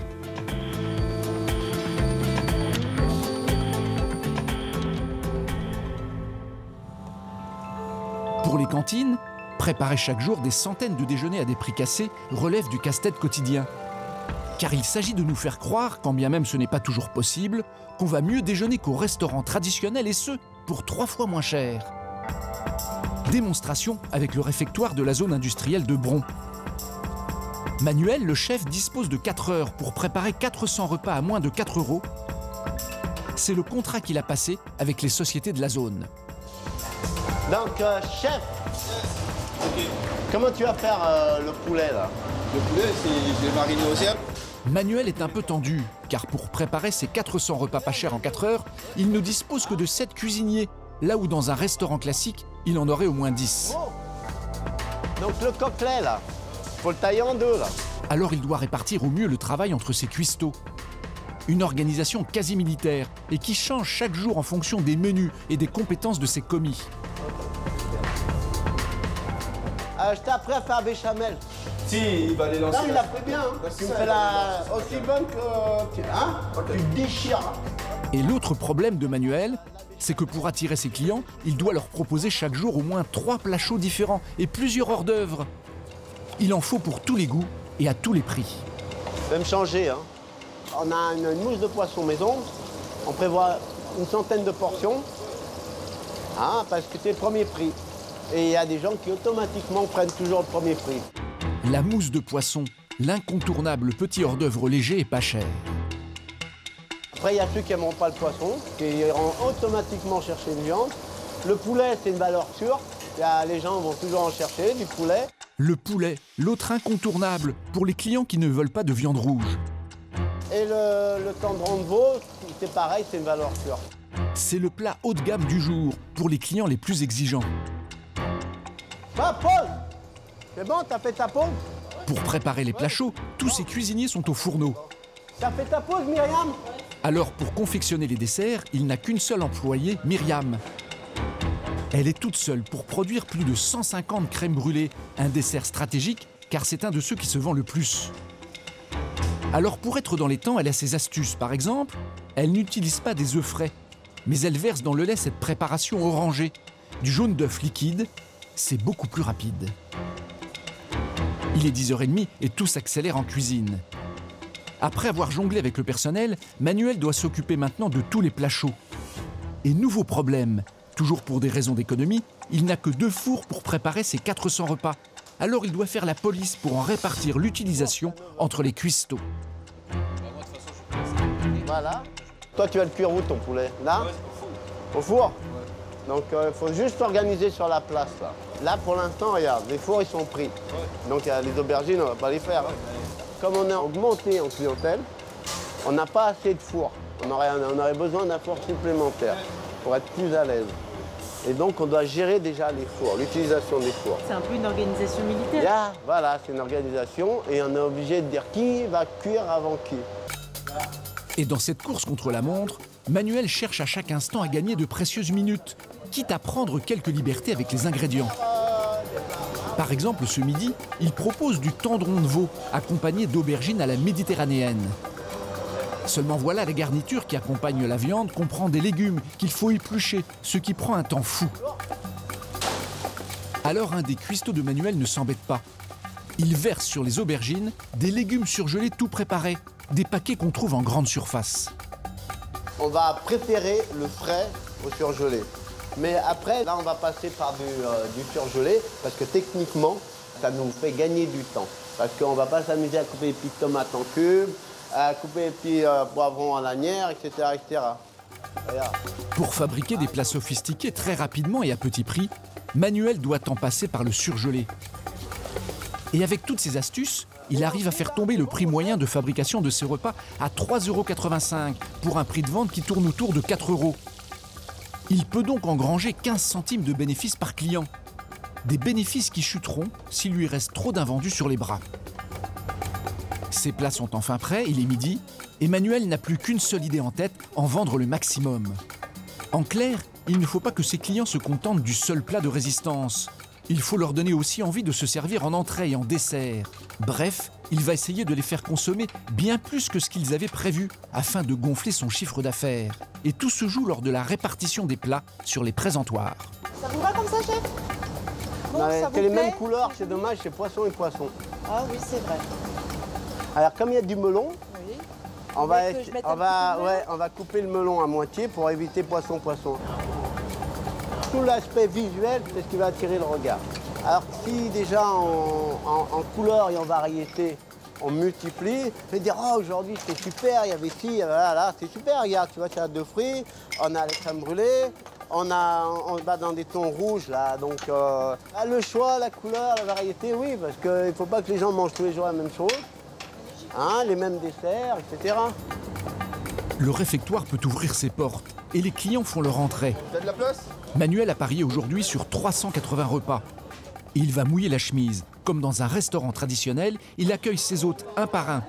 Pour les cantines, préparer chaque jour des centaines de déjeuners à des prix cassés relève du casse-tête quotidien. Car il s'agit de nous faire croire, quand bien même ce n'est pas toujours possible, qu'on va mieux déjeuner qu'au restaurant traditionnel et ce, pour 3 fois moins cher. Démonstration avec le réfectoire de la zone industrielle de Bron. Manuel, le chef, dispose de 4 heures pour préparer 400 repas à moins de 4 euros. C'est le contrat qu'il a passé avec les sociétés de la zone. Donc, chef, comment tu vas faire le poulet, là? Le poulet, je l'ai mariné au cèpe. Manuel est un peu tendu, car pour préparer ses 400 repas pas chers en 4 heures, il ne dispose que de 7 cuisiniers, là où dans un restaurant classique, il en aurait au moins 10. Oh. Donc le coquelet, là, faut le tailler en 2, là. Alors il doit répartir au mieux le travail entre ses cuistots. Une organisation quasi militaire et qui change chaque jour en fonction des menus et des compétences de ses commis. Je t'ai appris à faire béchamel. Si, il va les lancer. Non, il a fait bien. Hein. Tu me fais la aussi bonne que... Hein? Tu déchires. Et l'autre problème de Manuel, c'est que pour attirer ses clients, il doit leur proposer chaque jour au moins 3 plats chauds différents et plusieurs hors d'œuvre. Il en faut pour tous les goûts et à tous les prix. Je vais me changer. Hein. On a une mousse de poisson maison. On prévoit une centaine de portions. Hein, parce que c'est le premier prix. Et il y a des gens qui automatiquement prennent toujours le premier prix. La mousse de poisson, l'incontournable petit hors d'œuvre léger et pas cher. Après, il y a ceux qui n'aimeront pas le poisson, qui iront automatiquement chercher une viande. Le poulet, c'est une valeur sûre. Les gens vont toujours en chercher, du poulet. Le poulet, l'autre incontournable pour les clients qui ne veulent pas de viande rouge. Et le tendron de veau, c'est pareil, c'est une valeur sûre. C'est le plat haut de gamme du jour pour les clients les plus exigeants. Bah, Paul! C'est bon, t'as fait ta pause? Pour préparer les plats chauds, tous ces cuisiniers sont au fourneau. T'as fait ta pause, Myriam? Alors, pour confectionner les desserts, il n'a qu'une seule employée, Myriam. Elle est toute seule pour produire plus de 150 crèmes brûlées, un dessert stratégique car c'est un de ceux qui se vend le plus. Alors, pour être dans les temps, elle a ses astuces. Par exemple, elle n'utilise pas des œufs frais, mais elle verse dans le lait cette préparation orangée. Du jaune d'œuf liquide, c'est beaucoup plus rapide. Il est 10h30 et tout s'accélère en cuisine. Après avoir jonglé avec le personnel, Manuel doit s'occuper maintenant de tous les plats chauds. Et nouveau problème, toujours pour des raisons d'économie, il n'a que 2 fours pour préparer ses 400 repas. Alors il doit faire la police pour en répartir l'utilisation entre les cuistots. Voilà. Toi, tu vas le cuire où, ton poulet? Là? Au four? Donc, il faut juste s'organiser sur la place, là. Là, pour l'instant, regarde, les fours, ils sont pris. Donc, les aubergines, on ne va pas les faire. Hein. Comme on est augmenté en clientèle, on n'a pas assez de fours. On aurait besoin d'un four supplémentaire pour être plus à l'aise. Et donc, on doit gérer déjà les fours, l'utilisation des fours. C'est un peu une organisation militaire. Voilà, c'est une organisation et on est obligé de dire qui va cuire avant qui. Et dans cette course contre la montre, Manuel cherche à chaque instant à gagner de précieuses minutes, quitte à prendre quelques libertés avec les ingrédients. Par exemple, ce midi, il propose du tendron de veau, accompagné d'aubergines à la méditerranéenne. Seulement voilà, la garniture qui accompagne la viande comprend des légumes qu'il faut éplucher, ce qui prend un temps fou. Alors un des cuistots de Manuel ne s'embête pas. Il verse sur les aubergines des légumes surgelés tout préparés, des paquets qu'on trouve en grande surface. On va préférer le frais au surgelé. Mais après, là, on va passer par du surgelé parce que techniquement, ça nous fait gagner du temps. Parce qu'on ne va pas s'amuser à couper les petites tomates en cubes, à couper les petits poivrons en lanière, etc. etc. Pour fabriquer des plats sophistiqués très rapidement et à petit prix, Manuel doit en passer par le surgelé. Et avec toutes ces astuces, il arrive à faire tomber le prix moyen de fabrication de ses repas à 3,85 € pour un prix de vente qui tourne autour de 4 €. Il peut donc engranger 15 centimes de bénéfices par client. Des bénéfices qui chuteront s'il lui reste trop d'invendus sur les bras. Ses plats sont enfin prêts, il est midi, et Manuel n'a plus qu'une seule idée en tête, en vendre le maximum. En clair, il ne faut pas que ses clients se contentent du seul plat de résistance. Il faut leur donner aussi envie de se servir en entrée et en dessert. Bref, il va essayer de les faire consommer bien plus que ce qu'ils avaient prévu, afin de gonfler son chiffre d'affaires. Et tout se joue lors de la répartition des plats sur les présentoirs. Ça vous va comme ça, chef? Bon, c'est les mêmes couleurs, c'est dommage, c'est poisson et poisson. Ah oui, c'est vrai. Alors, comme il y a du melon, oui. on va couper le melon à moitié pour éviter poisson-poisson. Tout l'aspect visuel, c'est ce qui va attirer le regard. Alors si déjà en couleur et en variété, on multiplie, on va dire oh, aujourd'hui c'est super, il y avait ci, il y avait là, c'est super, regarde, tu vois, tu as 2 fruits, on a les crèmes brûlées, on va dans des tons rouges là, donc le choix, la couleur, la variété, oui, parce qu'il ne faut pas que les gens mangent tous les jours la même chose, hein, les mêmes desserts, etc. Le réfectoire peut ouvrir ses portes et les clients font leur entrée. T'as de la place ? Manuel a parié aujourd'hui sur 380 repas. Il va mouiller la chemise. Comme dans un restaurant traditionnel, il accueille ses hôtes un par un.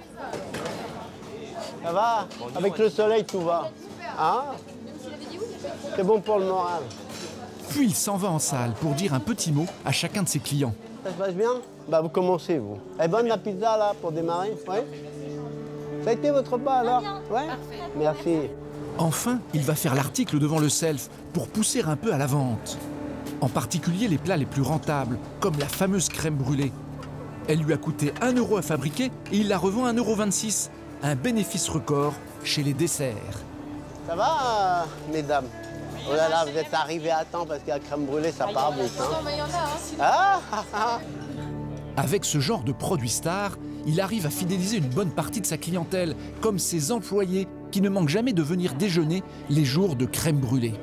Ça va? Avec le soleil, tout va. Hein? C'est bon pour le moral. Puis il s'en va en salle pour dire un petit mot à chacun de ses clients. Ça se passe bien? Bah vous commencez, vous. Elle est bonne la pizza, là, pour démarrer? Ouais? Ça a été votre repas, alors? Ouais? Merci. Enfin, il va faire l'article devant le self pour pousser un peu à la vente. En particulier les plats les plus rentables, comme la fameuse crème brûlée. Elle lui a coûté 1 € à fabriquer et il la revend à 1,26 €. Un bénéfice record chez les desserts. Ça va, mesdames? Oh là là, vous êtes arrivés à temps parce que la crème brûlée, ça part vite. Hein? Avec ce genre de produit star, il arrive à fidéliser une bonne partie de sa clientèle, comme ses employés qui ne manquent jamais de venir déjeuner les jours de crème brûlée.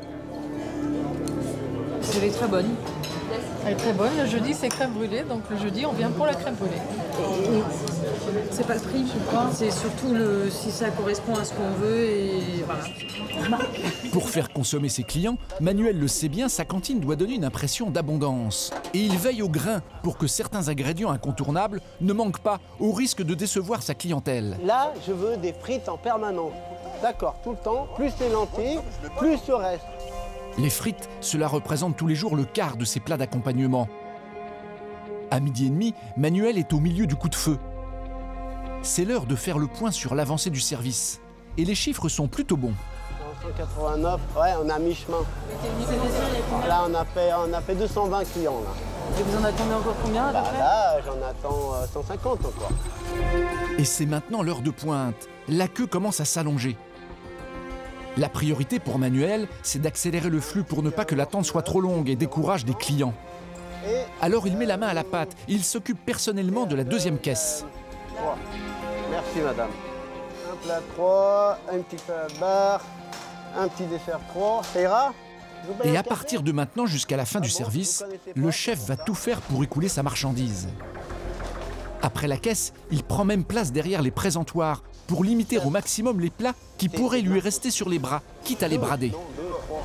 Elle est très bonne. Elle est très bonne. Le jeudi, c'est crème brûlée, donc le jeudi, on vient pour la crème brûlée. C'est pas le prix, je crois. C'est surtout si ça correspond à ce qu'on veut et voilà. Pour faire consommer ses clients, Manuel le sait bien, sa cantine doit donner une impression d'abondance. Et il veille au grain pour que certains ingrédients incontournables ne manquent pas, au risque de décevoir sa clientèle. Là, je veux des frites en permanence. D'accord, tout le temps, plus les lentilles, plus le reste. Les frites, cela représente tous les jours le quart de ses plats d'accompagnement. À 12h30, Manuel est au milieu du coup de feu. C'est l'heure de faire le point sur l'avancée du service. Et les chiffres sont plutôt bons. 189, ouais, on est à mi-chemin. Là, on a fait 220 clients. Là. Et vous en attendez encore combien à peu près ? Là, j'en attends 150 encore. Et c'est maintenant l'heure de pointe. La queue commence à s'allonger. La priorité pour Manuel, c'est d'accélérer le flux pour ne pas que l'attente soit trop longue et décourage des clients. Alors il met la main à la pâte. Il s'occupe personnellement de la deuxième caisse. 3. Merci madame. Un plat 3, une petite barre, un petit dessert 3. Ça ira ? Et à partir de maintenant jusqu'à la fin du service, le chef va tout faire pour écouler sa marchandise. Après la caisse, il prend même place derrière les présentoirs pour limiter au maximum les plats qui pourraient lui rester sur les bras, quitte à les brader.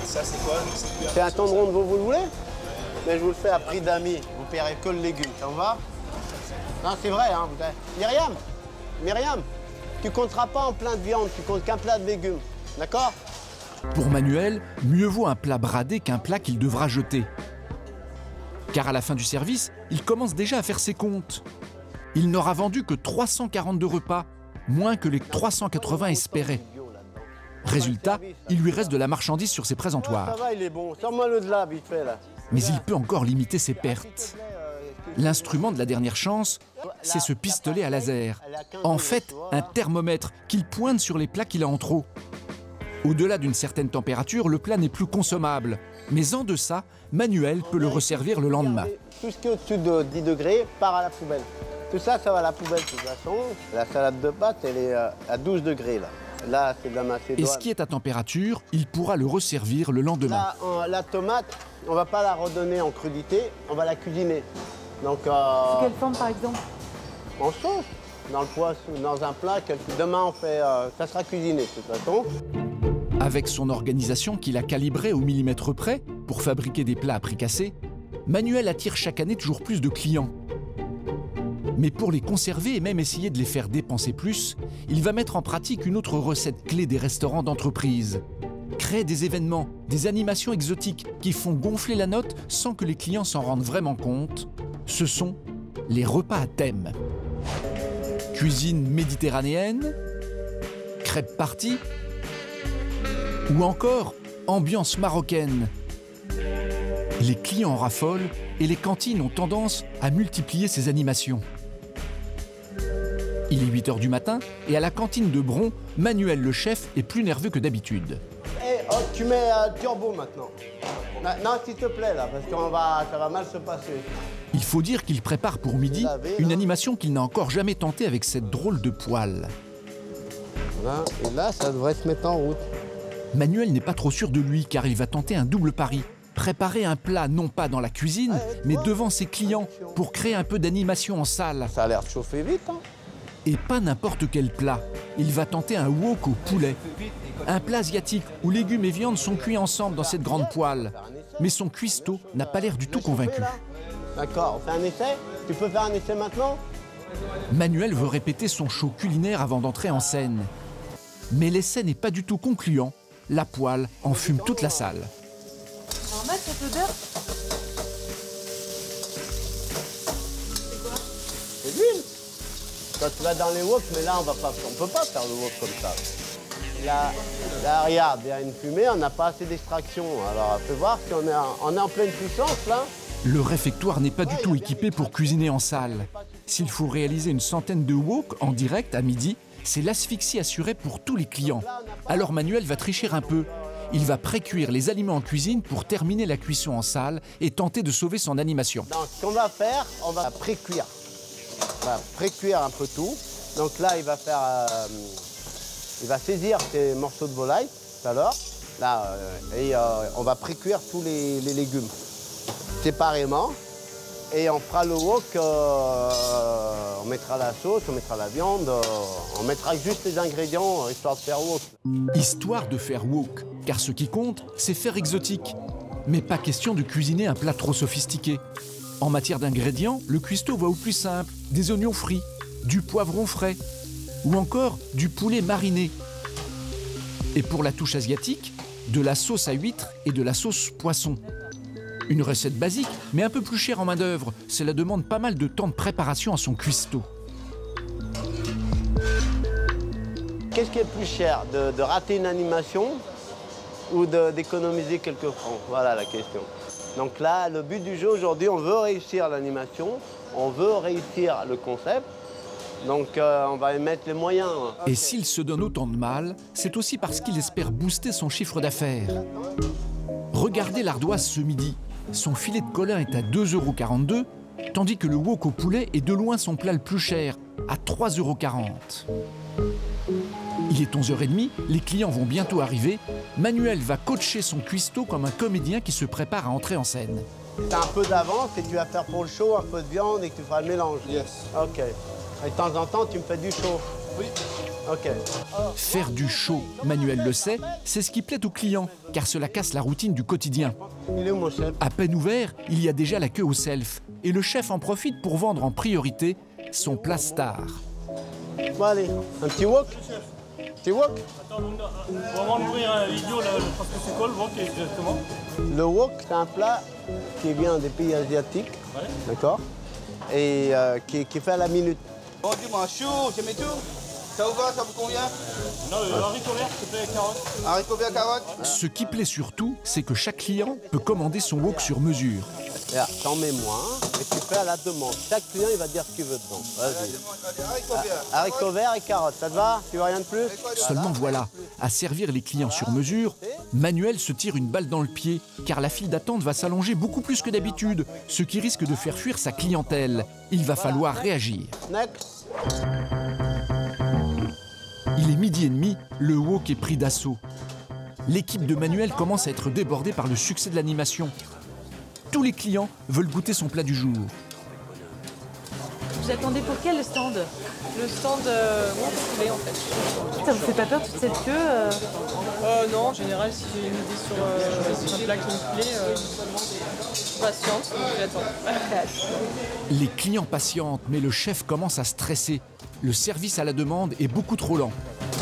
Ça, c'est quoi? C'est un tendron de veau, vous le voulez? Mais je vous le fais à prix d'amis. Vous paierez que le légume, ça vous va? Non, c'est vrai, hein. Myriam, tu compteras pas en plein de viande, tu comptes qu'un plat de légumes. D'accord? Pour Manuel, mieux vaut un plat bradé qu'un plat qu'il devra jeter. Car à la fin du service, il commence déjà à faire ses comptes. Il n'aura vendu que 342 repas, moins que les 380 espérés. Résultat, il lui reste de la marchandise sur ses présentoirs. Ça va, il est bon. Sors-moi le de là, vite fait, là. Mais il peut encore limiter ses pertes. L'instrument de la dernière chance, c'est ce pistolet à laser. En fait, un thermomètre qu'il pointe sur les plats qu'il a en trop. Au-delà d'une certaine température, le plat n'est plus consommable. Mais en deçà, Manuel peut le resservir le lendemain. Tout ce qui est au-dessus de 10 degrés part à la poubelle. Tout ça, ça va à la poubelle de toute façon. La salade de pâtes, elle est à 12 degrés, là. Là, c'est de la macédoine. Et ce qui est à température, il pourra le resservir le lendemain. Là, la tomate, on ne va pas la redonner en crudité, on va la cuisiner. Donc, sous quelle forme, par exemple? En sauce, dans le poisson, dans un plat. Demain, on fait, ça sera cuisiné, de toute façon. Avec son organisation qu'il a calibrée au millimètre près pour fabriquer des plats à prix cassé, Manuel attire chaque année toujours plus de clients. Mais pour les conserver et même essayer de les faire dépenser plus, il va mettre en pratique une autre recette clé des restaurants d'entreprise. Créer des événements, des animations exotiques qui font gonfler la note sans que les clients s'en rendent vraiment compte. Ce sont les repas à thème. Cuisine méditerranéenne, crêpes party ou encore ambiance marocaine. Les clients en raffolent et les cantines ont tendance à multiplier ces animations. Il est 8 h du matin et à la cantine de Bron, Manuel le chef est plus nerveux que d'habitude. Tu mets turbo maintenant. Non, s'il te plaît, là, parce que ça va mal se passer. Il faut dire qu'il prépare pour midi une animation qu'il n'a encore jamais tentée avec cette drôle de poêle. Voilà, et là, ça devrait se mettre en route. Manuel n'est pas trop sûr de lui car il va tenter un double pari. Préparer un plat non pas dans la cuisine, mais devant ses clients pour créer un peu d'animation en salle. Ça a l'air de chauffer vite, hein. Et pas n'importe quel plat. Il va tenter un wok au poulet. Un plat asiatique où légumes et viande sont cuits ensemble dans cette grande poêle. Mais son cuistot n'a pas l'air du tout convaincu. D'accord, on fait un essai? Tu peux faire un essai maintenant? Manuel veut répéter son show culinaire avant d'entrer en scène. Mais l'essai n'est pas du tout concluant. La poêle enfume toute la salle. On va remettre cette odeur. C'est de l'huile. Quand tu vas dans les woks, mais là, on peut pas faire le wok comme ça. Là, regarde, il y a une fumée, on n'a pas assez d'extraction. Alors, fais voir si on est en pleine puissance, là. Le réfectoire n'est pas du tout équipé pour cuisiner en salle. S'il faut réaliser une centaine de woks en direct à midi, c'est l'asphyxie assurée pour tous les clients. Alors Manuel va tricher un peu. Il va pré-cuire les aliments en cuisine pour terminer la cuisson en salle et tenter de sauver son animation. Donc, ce qu'on va faire, on va pré-cuire. On va pré-cuire un peu tout. Donc là, il va saisir ces morceaux de volaille, tout à l'heure. Là, on va pré-cuire tous les légumes séparément. Et on fera le wok, on mettra la sauce, on mettra la viande, on mettra juste les ingrédients, histoire de faire wok. Histoire de faire wok, car ce qui compte, c'est faire exotique. Mais pas question de cuisiner un plat trop sophistiqué. En matière d'ingrédients, le cuistot va au plus simple, des oignons frits, du poivron frais, ou encore du poulet mariné. Et pour la touche asiatique, de la sauce à huîtres et de la sauce poisson. Une recette basique, mais un peu plus chère en main-d'œuvre. Cela demande pas mal de temps de préparation à son cuistot. Qu'est-ce qui est plus cher, de rater une animation ou d'économiser quelques francs? Voilà la question. Donc là, le but du jeu aujourd'hui, on veut réussir l'animation, on veut réussir le concept. Donc on va y mettre les moyens. Et s'il se donne autant de mal, c'est aussi parce qu'il espère booster son chiffre d'affaires. Regardez l'ardoise ce midi. Son filet de colin est à 2,42 €, tandis que le wok au poulet est de loin son plat le plus cher, à 3,40 €. Il est 11h30, les clients vont bientôt arriver. Manuel va coacher son cuistot comme un comédien qui se prépare à entrer en scène. Tu as un peu d'avance et tu vas faire pour le show un peu de viande et que tu feras le mélange. Yes. Ok. Et de temps en temps, tu me fais du chaud. Oui. Ok. Faire du chaud, Manuel le sait, c'est ce qui plaît aux clients, car cela casse la routine du quotidien. Il est où mon chef? À peine ouvert, il y a déjà la queue au self. Et le chef en profite pour vendre en priorité son plat star. Bon allez, un petit wok? Petit wok? Attends, on va vraiment ouvrir un vidéo là, parce que c'est quoi le wok exactement? Le wok, c'est un plat qui vient des pays asiatiques, d'accord? Et qui est fait à la minute. Bon, dis-moi, chaud, tu mets tout? Ça vous va, ça vous convient? Non, haricot vert, s'il te plaît, carottes. Haricot vert, carottes? Ce qui plaît surtout, c'est que chaque client peut commander son wok sur mesure. Là, t'en mets moins et tu fais à la demande. Chaque client, il va dire ce qu'il veut dedans. Vas-y. Haricots verts et carottes, ça te va? Tu veux rien de plus? Seulement voilà, à servir les clients sur mesure, Manuel se tire une balle dans le pied, car la file d'attente va s'allonger beaucoup plus que d'habitude, ce qui risque de faire fuir sa clientèle. Il va falloir réagir. Next. Il est 12h30, le wok est pris d'assaut. L'équipe de Manuel commence à être débordée par le succès de l'animation. Tous les clients veulent goûter son plat du jour. Vous attendez pour quel stand? Le stand poulet en fait. Ça vous fait pas peur toute cette queue Non, en général, si j'ai une idée sur un plat qui me plaît, je suis patiente, donc j'attends. Les clients patientent, mais le chef commence à stresser. Le service à la demande est beaucoup trop lent.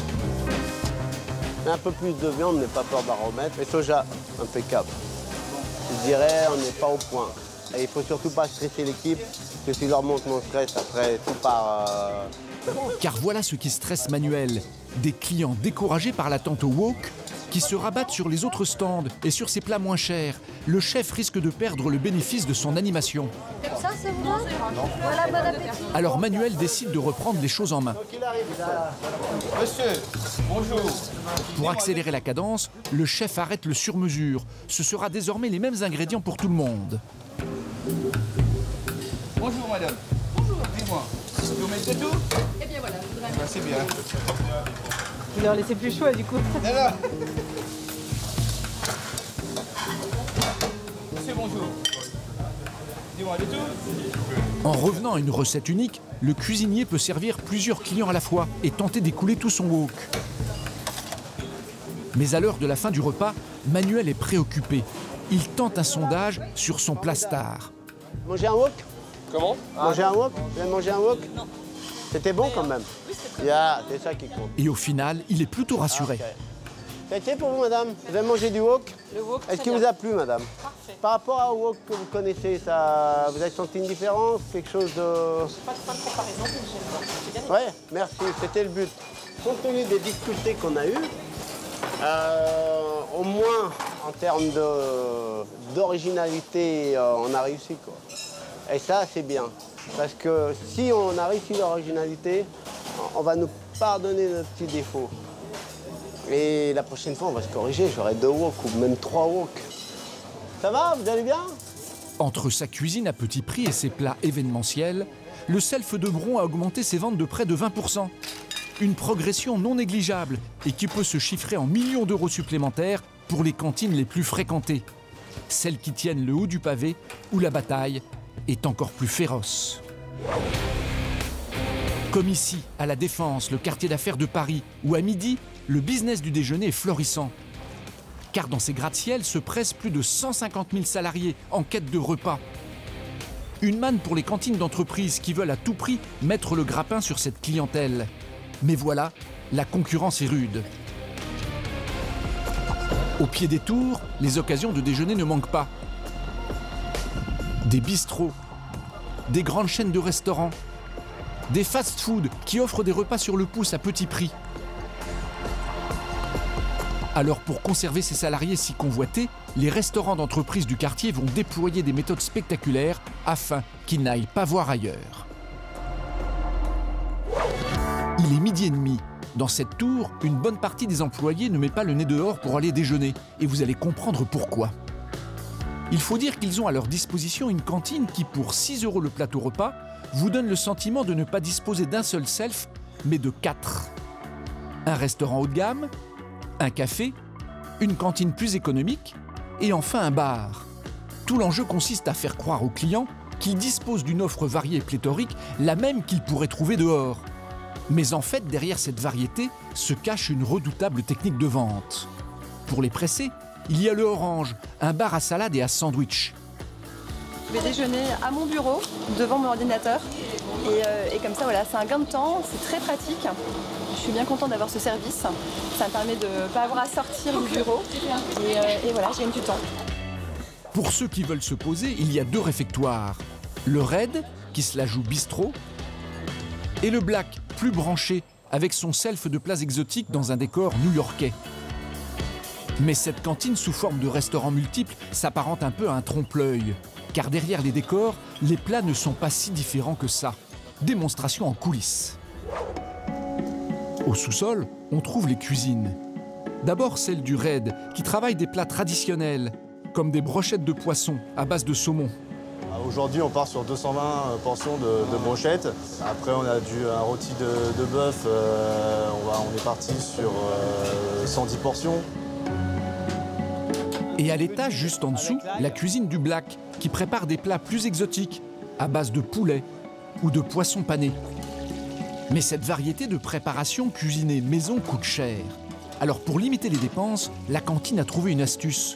Un peu plus de viande, n'aie pas peur baromètre. Et soja, impeccable. Je dirais, on n'est pas au point. Et il faut surtout pas stresser l'équipe, parce que si leur montre mon stress, après tout part... Car voilà ce qui stresse Manuel. Des clients découragés par l'attente au wok qui se rabattent sur les autres stands et sur ses plats moins chers. Le chef risque de perdre le bénéfice de son animation. Ça, c'est bon? Voilà, bon appétit. Alors Manuel décide de reprendre les choses en main. Monsieur, bonjour. Pour accélérer la cadence, le chef arrête le sur-mesure. Ce sera désormais les mêmes ingrédients pour tout le monde. Bonjour madame. Bonjour. Dis-moi, vous mettez tout? Eh bien voilà, c'est bien. Vous leur laissez plus choix du coup. Alors. Monsieur, bonjour. Dis-moi le tout. En revenant à une recette unique, le cuisinier peut servir plusieurs clients à la fois et tenter d'écouler tout son wok. Mais à l'heure de la fin du repas, Manuel est préoccupé. Il tente un sondage sur son plat star. Manger un wok? Comment? Manger un wok? Vous avez mangé un wok? Non. C'était bon quand même? Oui, c'était très bon. C'est ça qui compte. Et au final, il est plutôt rassuré. Ça a été pour vous, madame? Vous avez mangé du wok? Le wok, est-ce qu'il vous a plu, madame? Parfait. Par rapport au wok que vous connaissez, ça, vous avez senti une différence? Quelque chose de... Pas de point de comparaison, mais j'aime bien. Oui, merci, c'était le but. Compte tenu des difficultés qu'on a eues, au moins en termes d'originalité, on a réussi, quoi. Et ça, c'est bien. Parce que si on a réussi l'originalité, on va nous pardonner nos petits défauts. Et la prochaine fois, on va se corriger. J'aurai 2 wok ou même 3 wok. Ça va? Vous allez bien? Entre sa cuisine à petit prix et ses plats événementiels, le self de Bron a augmenté ses ventes de près de 20%. Une progression non négligeable et qui peut se chiffrer en millions d'euros supplémentaires pour les cantines les plus fréquentées. Celles qui tiennent le haut du pavé, où la bataille est encore plus féroce. Comme ici, à La Défense, le quartier d'affaires de Paris, où à midi, le business du déjeuner est florissant. Car dans ces gratte-ciel se pressent plus de 150 000 salariés en quête de repas. Une manne pour les cantines d'entreprise qui veulent à tout prix mettre le grappin sur cette clientèle. Mais voilà, la concurrence est rude. Au pied des tours, les occasions de déjeuner ne manquent pas. Des bistrots, des grandes chaînes de restaurants, des fast-food qui offrent des repas sur le pouce à petit prix. Alors pour conserver ces salariés si convoités, les restaurants d'entreprise du quartier vont déployer des méthodes spectaculaires afin qu'ils n'aillent pas voir ailleurs. Il est 12h30. Dans cette tour, une bonne partie des employés ne met pas le nez dehors pour aller déjeuner. Et vous allez comprendre pourquoi. Il faut dire qu'ils ont à leur disposition une cantine qui, pour 6 € le plateau repas, vous donne le sentiment de ne pas disposer d'un seul self, mais de 4. Un restaurant haut de gamme, un café, une cantine plus économique et enfin un bar. Tout l'enjeu consiste à faire croire aux clients qu'ils disposent d'une offre variée et pléthorique, la même qu'ils pourraient trouver dehors. Mais en fait, derrière cette variété se cache une redoutable technique de vente. Pour les pressés, il y a le orange, un bar à salade et à sandwich. Je vais déjeuner à mon bureau, devant mon ordinateur. Et comme ça, voilà, c'est un gain de temps, c'est très pratique. Je suis bien contente d'avoir ce service. Ça me permet de ne pas avoir à sortir du bureau. Et voilà, j'ai une du temps. Pour ceux qui veulent se poser, il y a 2 réfectoires. Le Red, qui se la joue bistrot, et le Black, plus branché, avec son self de plats exotiques dans un décor new-yorkais. Mais cette cantine sous forme de restaurant multiple s'apparente un peu à un trompe-l'œil. Car derrière les décors, les plats ne sont pas si différents que ça. Démonstration en coulisses. Au sous-sol, on trouve les cuisines. D'abord celle du Red, qui travaille des plats traditionnels, comme des brochettes de poisson à base de saumon. Aujourd'hui, on part sur 220 portions de brochettes. Après, on a un rôti de bœuf. On est parti sur 110 portions. Et à l'étage, juste en dessous, la cuisine du Black, qui prépare des plats plus exotiques, à base de poulet ou de poisson pané. Mais cette variété de préparation cuisinée maison coûte cher. Alors pour limiter les dépenses, la cantine a trouvé une astuce.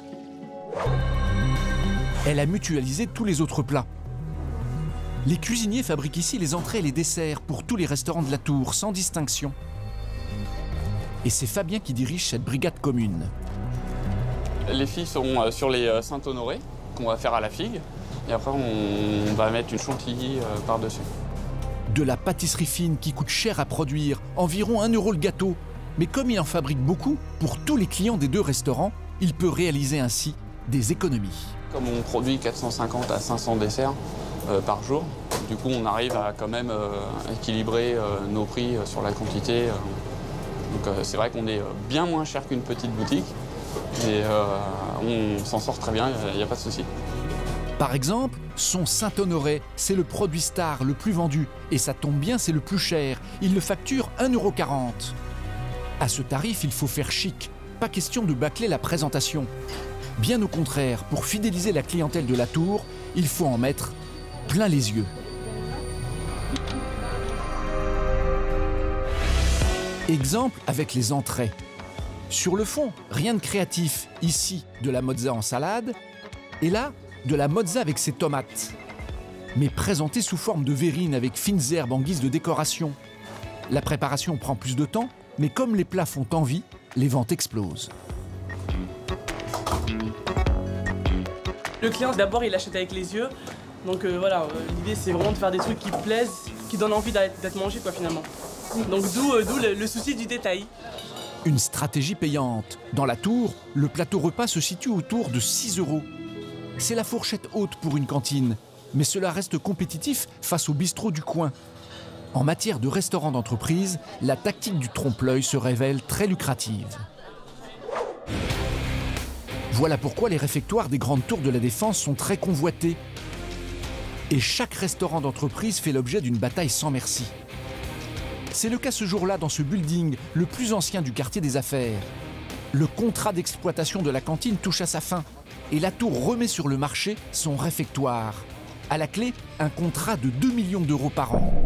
Elle a mutualisé tous les autres plats. Les cuisiniers fabriquent ici les entrées et les desserts pour tous les restaurants de la Tour, sans distinction. Et c'est Fabien qui dirige cette brigade commune. Les filles sont sur les Saint-Honoré, qu'on va faire à la figue. Et après, on va mettre une chantilly par-dessus. De la pâtisserie fine qui coûte cher à produire, environ 1 € le gâteau. Mais comme il en fabrique beaucoup, pour tous les clients des 2 restaurants, il peut réaliser ainsi des économies. Comme on produit 450 à 500 desserts par jour, du coup on arrive à quand même équilibrer nos prix sur la quantité. Donc c'est vrai qu'on est bien moins cher qu'une petite boutique, mais on s'en sort très bien, il n'y a pas de souci. Par exemple, son Saint-Honoré, c'est le produit star le plus vendu, et ça tombe bien, c'est le plus cher. Il le facture 1,40 €. À ce tarif, il faut faire chic, pas question de bâcler la présentation. Bien au contraire, pour fidéliser la clientèle de la Tour, il faut en mettre plein les yeux. Exemple avec les entrées. Sur le fond, rien de créatif. Ici, de la mozza en salade, et là, de la mozza avec ses tomates. Mais présentée sous forme de verrine avec fines herbes en guise de décoration. La préparation prend plus de temps, mais comme les plats font envie, les ventes explosent. Le client, d'abord, il achète avec les yeux. Donc voilà, l'idée, c'est vraiment de faire des trucs qui plaisent, qui donnent envie d'être mangés, quoi, finalement. Donc d'où le souci du détail. Une stratégie payante. Dans la Tour, le plateau repas se situe autour de 6 €. C'est la fourchette haute pour une cantine, mais cela reste compétitif face au bistrot du coin. En matière de restaurant d'entreprise, la tactique du trompe-l'œil se révèle très lucrative. Voilà pourquoi les réfectoires des grandes tours de la Défense sont très convoités. Et chaque restaurant d'entreprise fait l'objet d'une bataille sans merci. C'est le cas ce jour-là dans ce building, le plus ancien du quartier des affaires. Le contrat d'exploitation de la cantine touche à sa fin et la Tour remet sur le marché son réfectoire. À la clé, un contrat de 2 millions d'euros par an.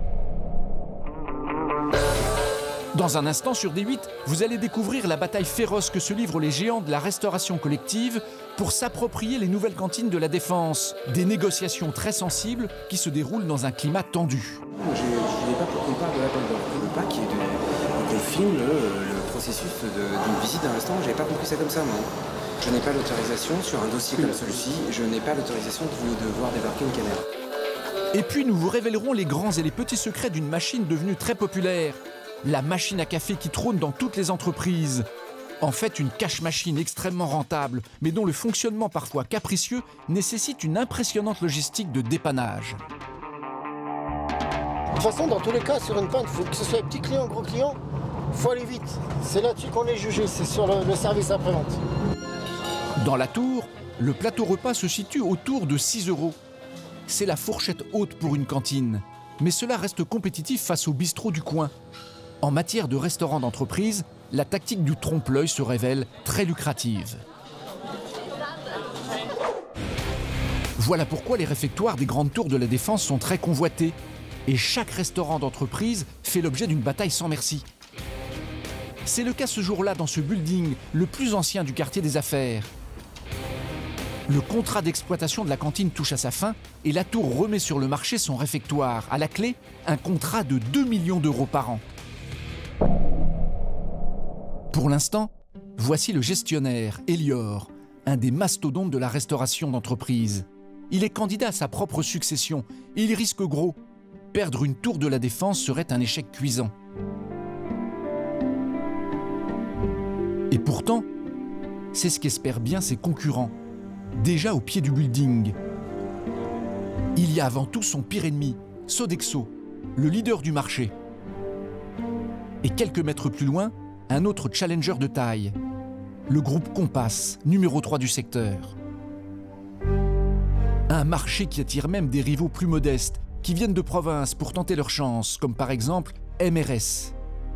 Dans un instant sur D8, vous allez découvrir la bataille féroce que se livrent les géants de la restauration collective pour s'approprier les nouvelles cantines de la Défense. Des négociations très sensibles qui se déroulent dans un climat tendu. Je n'ai pas qu'on parle de l'appel d'offres. Je ne veux pas qu'on filme le processus d'une visite d'un restaurant. Je n'avais pas compris ça comme ça, moi. Je n'ai pas l'autorisation sur un dossier comme celui-ci. Je n'ai pas l'autorisation de voir débarquer une caméra. Et puis nous vous révélerons les grands et les petits secrets d'une machine devenue très populaire. La machine à café qui trône dans toutes les entreprises. En fait, une cash-machine extrêmement rentable, mais dont le fonctionnement parfois capricieux nécessite une impressionnante logistique de dépannage. De toute façon, dans tous les cas, sur une pinte, il faut que ce soit petit client, gros client, il faut aller vite. C'est là-dessus qu'on est jugé, c'est sur le service après-vente. Dans la Tour, le plateau repas se situe autour de 6 €. C'est la fourchette haute pour une cantine, mais cela reste compétitif face au bistrot du coin. En matière de restaurant d'entreprise, la tactique du trompe-l'œil se révèle très lucrative. Voilà pourquoi les réfectoires des grandes tours de la Défense sont très convoités. Et chaque restaurant d'entreprise fait l'objet d'une bataille sans merci. C'est le cas ce jour-là dans ce building, le plus ancien du quartier des affaires. Le contrat d'exploitation de la cantine touche à sa fin et la tour remet sur le marché son réfectoire. À la clé, un contrat de 2 millions d'euros par an. Pour l'instant, voici le gestionnaire, Elior, un des mastodontes de la restauration d'entreprise. Il est candidat à sa propre succession et il risque gros. Perdre une tour de la Défense serait un échec cuisant. Et pourtant, c'est ce qu'espèrent bien ses concurrents, déjà au pied du building. Il y a avant tout son pire ennemi, Sodexo, le leader du marché. Et quelques mètres plus loin, un autre challenger de taille, le groupe Compass, numéro 3 du secteur. Un marché qui attire même des rivaux plus modestes, qui viennent de province pour tenter leur chance, comme par exemple MRS.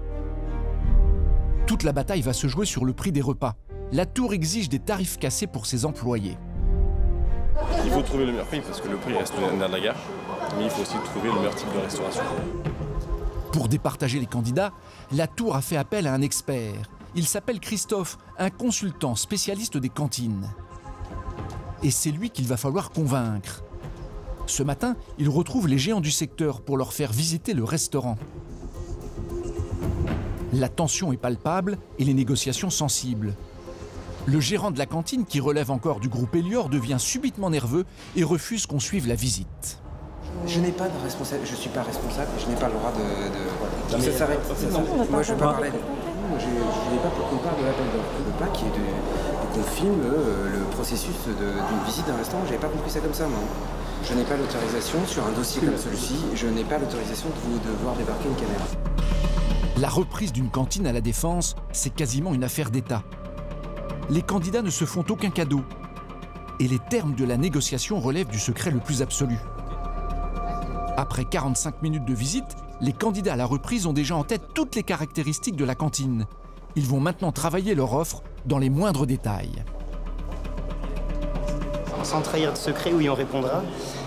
Toute la bataille va se jouer sur le prix des repas. La tour exige des tarifs cassés pour ses employés. Il faut trouver le meilleur prix parce que le prix reste le nerf de la guerre, mais il faut aussi trouver le meilleur type de restauration. Pour départager les candidats, la tour a fait appel à un expert. Il s'appelle Christophe, un consultant spécialiste des cantines. Et c'est lui qu'il va falloir convaincre. Ce matin, il retrouve les géants du secteur pour leur faire visiter le restaurant. La tension est palpable et les négociations sensibles. Le gérant de la cantine, qui relève encore du groupe Elior, devient subitement nerveux et refuse qu'on suive la visite. Je n'ai pas de responsable, je ne suis pas responsable, je n'ai pas le droit de... Ça s'arrête. Moi, je ne veux pas parler. Je n'ai pas qu'on parle de l'appel d'offres. Je ne veux pas qu'il y ait qu'on filme le processus d'une visite d'un restaurant. Je n'avais pas compris ça comme ça, moi. Je n'ai pas l'autorisation, sur un dossier comme celui-ci, je n'ai pas l'autorisation de voir débarquer une caméra. La reprise d'une cantine à la Défense, c'est quasiment une affaire d'État. Les candidats ne se font aucun cadeau. Et les termes de la négociation relèvent du secret le plus absolu. Après 45 minutes de visite, les candidats à la reprise ont déjà en tête toutes les caractéristiques de la cantine. Ils vont maintenant travailler leur offre dans les moindres détails. Sans trahir de secret, oui, on répondra.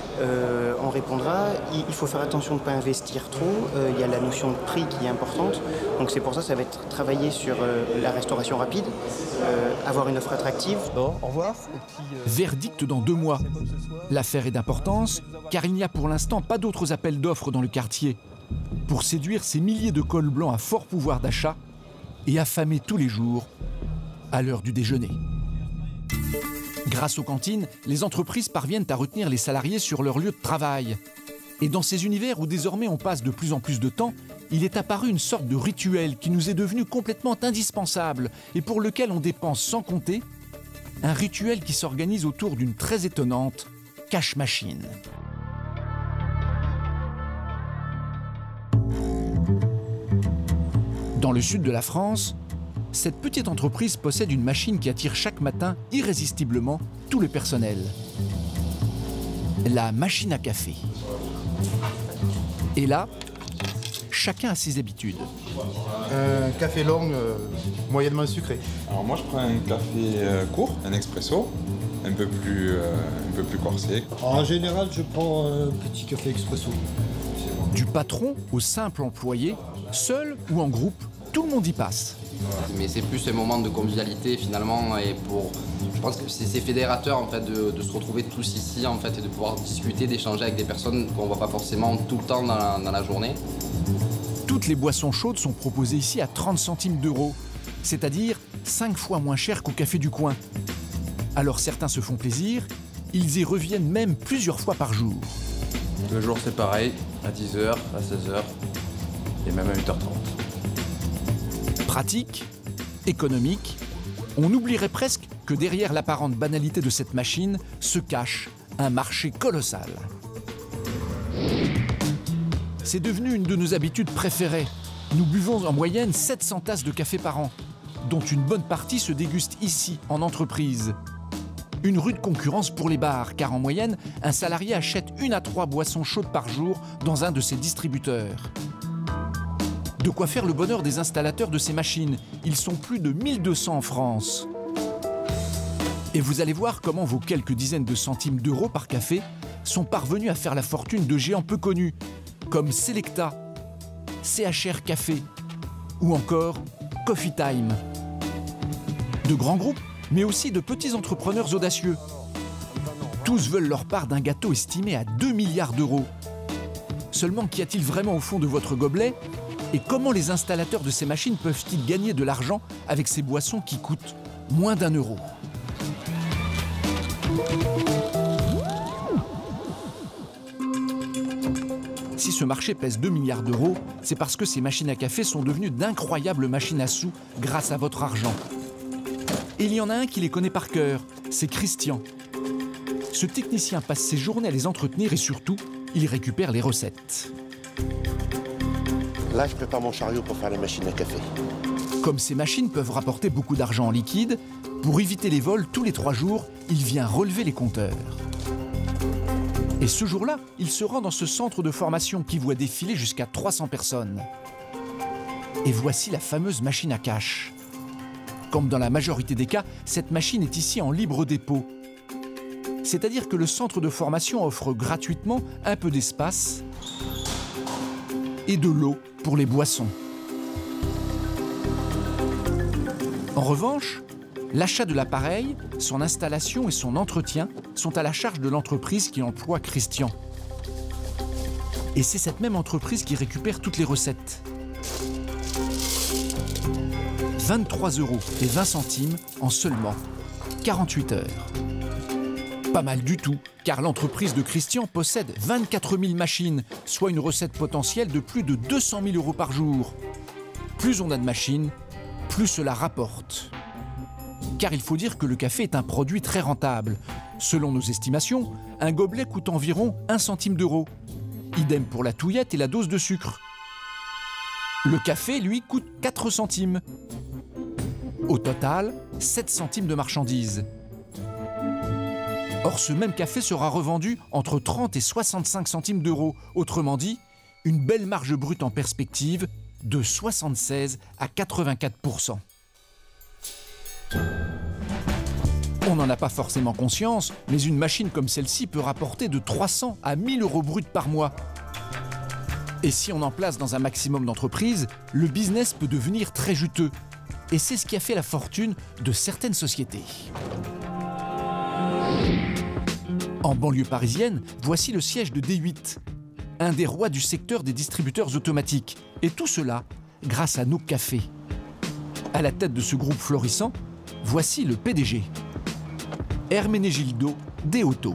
Il faut faire attention de ne pas investir trop. Il y a la notion de prix qui est importante. Donc c'est pour ça que ça va être travailler sur la restauration rapide, avoir une offre attractive. Bon, au revoir. Verdict dans 2 mois. L'affaire est d'importance car il n'y a pour l'instant pas d'autres appels d'offres dans le quartier. Pour séduire ces milliers de cols blancs à fort pouvoir d'achat et affamer tous les jours à l'heure du déjeuner. Grâce aux cantines, les entreprises parviennent à retenir les salariés sur leur lieu de travail. Et dans ces univers où désormais on passe de plus en plus de temps, il est apparu une sorte de rituel qui nous est devenu complètement indispensable et pour lequel on dépense sans compter, un rituel qui s'organise autour d'une très étonnante cash machine. Dans le sud de la France, cette petite entreprise possède une machine qui attire chaque matin irrésistiblement tout le personnel. La machine à café. Et là, chacun a ses habitudes. Un café long, moyennement sucré. Alors moi je prends un café court, un expresso, un peu plus corsé. En général, je prends un petit café expresso. Du patron au simple employé, seul ou en groupe, tout le monde y passe. Mais c'est plus un moment de convivialité finalement et je pense que c'est fédérateur en fait de se retrouver tous ici en fait et de pouvoir discuter, d'échanger avec des personnes qu'on voit pas forcément tout le temps dans la journée. Toutes les boissons chaudes sont proposées ici à 30 centimes d'euros, c'est-à-dire 5 fois moins cher qu'au café du coin. Alors certains se font plaisir, ils y reviennent même plusieurs fois par jour. Le jour c'est pareil, à 10h, à 16h et même à 8h30. Pratique, économique, on oublierait presque que derrière l'apparente banalité de cette machine se cache un marché colossal. C'est devenu une de nos habitudes préférées. Nous buvons en moyenne 700 tasses de café par an, dont une bonne partie se déguste ici, en entreprise. Une rude concurrence pour les bars, car en moyenne, un salarié achète 1 à 3 boissons chaudes par jour dans un de ses distributeurs. De quoi faire le bonheur des installateurs de ces machines. Ils sont plus de 1200 en France. Et vous allez voir comment vos quelques dizaines de centimes d'euros par café sont parvenus à faire la fortune de géants peu connus, comme Selecta, CHR Café ou encore Coffee Time. De grands groupes, mais aussi de petits entrepreneurs audacieux. Tous veulent leur part d'un gâteau estimé à 2 milliards d'euros. Seulement, qu'y a-t-il vraiment au fond de votre gobelet? Et comment les installateurs de ces machines peuvent-ils gagner de l'argent avec ces boissons qui coûtent moins d'1 euro? Si ce marché pèse 2 milliards d'euros, c'est parce que ces machines à café sont devenues d'incroyables machines à sous grâce à votre argent. Et il y en a un qui les connaît par cœur, c'est Christian. Ce technicien passe ses journées à les entretenir et surtout, il récupère les recettes. Là, je prépare mon chariot pour faire les machines à café. Comme ces machines peuvent rapporter beaucoup d'argent en liquide, pour éviter les vols, tous les 3 jours, il vient relever les compteurs. Et ce jour-là, il se rend dans ce centre de formation qui voit défiler jusqu'à 300 personnes. Et voici la fameuse machine à cash. Comme dans la majorité des cas, cette machine est ici en libre dépôt. C'est-à-dire que le centre de formation offre gratuitement un peu d'espace et de l'eau pour les boissons. En revanche, l'achat de l'appareil, son installation et son entretien sont à la charge de l'entreprise qui emploie Christian. Et c'est cette même entreprise qui récupère toutes les recettes. 23,20 € en seulement 48 heures. Pas mal du tout, car l'entreprise de Christian possède 24 000 machines, soit une recette potentielle de plus de 200 000 € par jour. Plus on a de machines, plus cela rapporte. Car il faut dire que le café est un produit très rentable. Selon nos estimations, un gobelet coûte environ 1 centime d'euro. Idem pour la touillette et la dose de sucre. Le café, lui, coûte 4 centimes. Au total, 7 centimes de marchandises. Or, ce même café sera revendu entre 30 et 65 centimes d'euros. Autrement dit, une belle marge brute en perspective de 76 à 84%. On n'en a pas forcément conscience, mais une machine comme celle-ci peut rapporter de 300 à 1000 € bruts par mois. Et si on en place dans un maximum d'entreprises, le business peut devenir très juteux. Et c'est ce qui a fait la fortune de certaines sociétés. En banlieue parisienne, voici le siège de D8, un des rois du secteur des distributeurs automatiques. Et tout cela grâce à nos cafés. À la tête de ce groupe florissant, voici le PDG, Hermenegildo Deotto.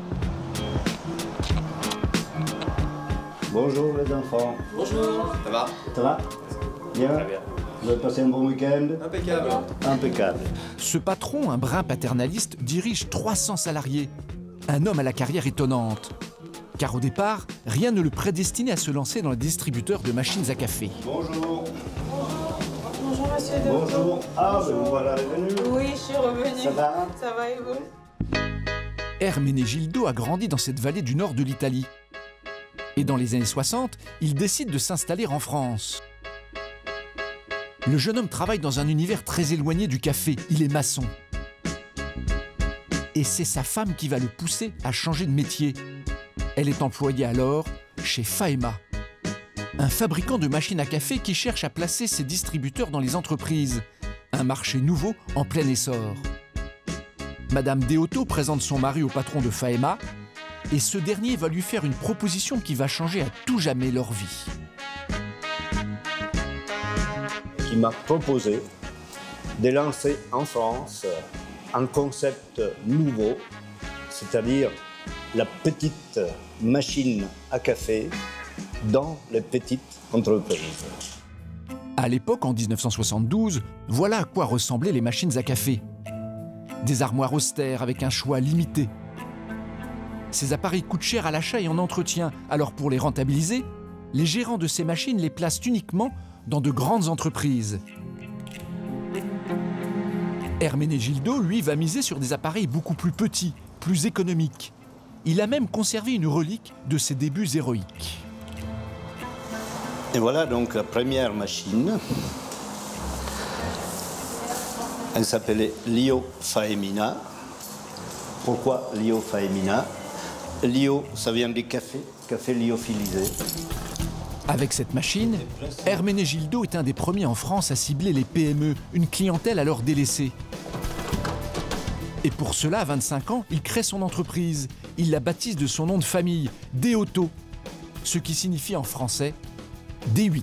Bonjour les enfants. Bonjour. Ça va? Ça va? Bien? Très bien. Vous avez passé un bon week-end? Impeccable. Impeccable. Ce patron, un brin paternaliste, dirige 300 salariés. Un homme à la carrière étonnante. Car au départ, rien ne le prédestinait à se lancer dans les distributeurs de machines à café. Bonjour. Bonjour monsieur Deotto. Bonjour. Ah, ben vous voilà revenu. Oui, je suis revenue. Ça va? Ça va et vous? Hermenegildo a grandi dans cette vallée du nord de l'Italie. Et dans les années 60, il décide de s'installer en France. Le jeune homme travaille dans un univers très éloigné du café. Il est maçon. Et c'est sa femme qui va le pousser à changer de métier. Elle est employée alors chez Faema, un fabricant de machines à café qui cherche à placer ses distributeurs dans les entreprises. Un marché nouveau en plein essor. Madame Deotto présente son mari au patron de Faema et ce dernier va lui faire une proposition qui va changer à tout jamais leur vie. Qui m'a proposé de lancer en France un concept nouveau, c'est-à-dire la petite machine à café dans les petites entreprises. À l'époque, en 1972, voilà à quoi ressemblaient les machines à café. Des armoires austères avec un choix limité. Ces appareils coûtent cher à l'achat et en entretien, alors pour les rentabiliser, les gérants de ces machines les placent uniquement dans de grandes entreprises. Hermenegildo, lui, va miser sur des appareils beaucoup plus petits, plus économiques. Il a même conservé une relique de ses débuts héroïques. Et voilà donc la première machine. Elle s'appelait Lio Faemina. Pourquoi Lio Faemina? Lyo, ça vient du café, café lyophilisé. Avec cette machine, Hermenegildo est un des premiers en France à cibler les PME, une clientèle alors délaissée. Et pour cela, à 25 ans, il crée son entreprise. Il la baptise de son nom de famille, Deauto, ce qui signifie en français D8.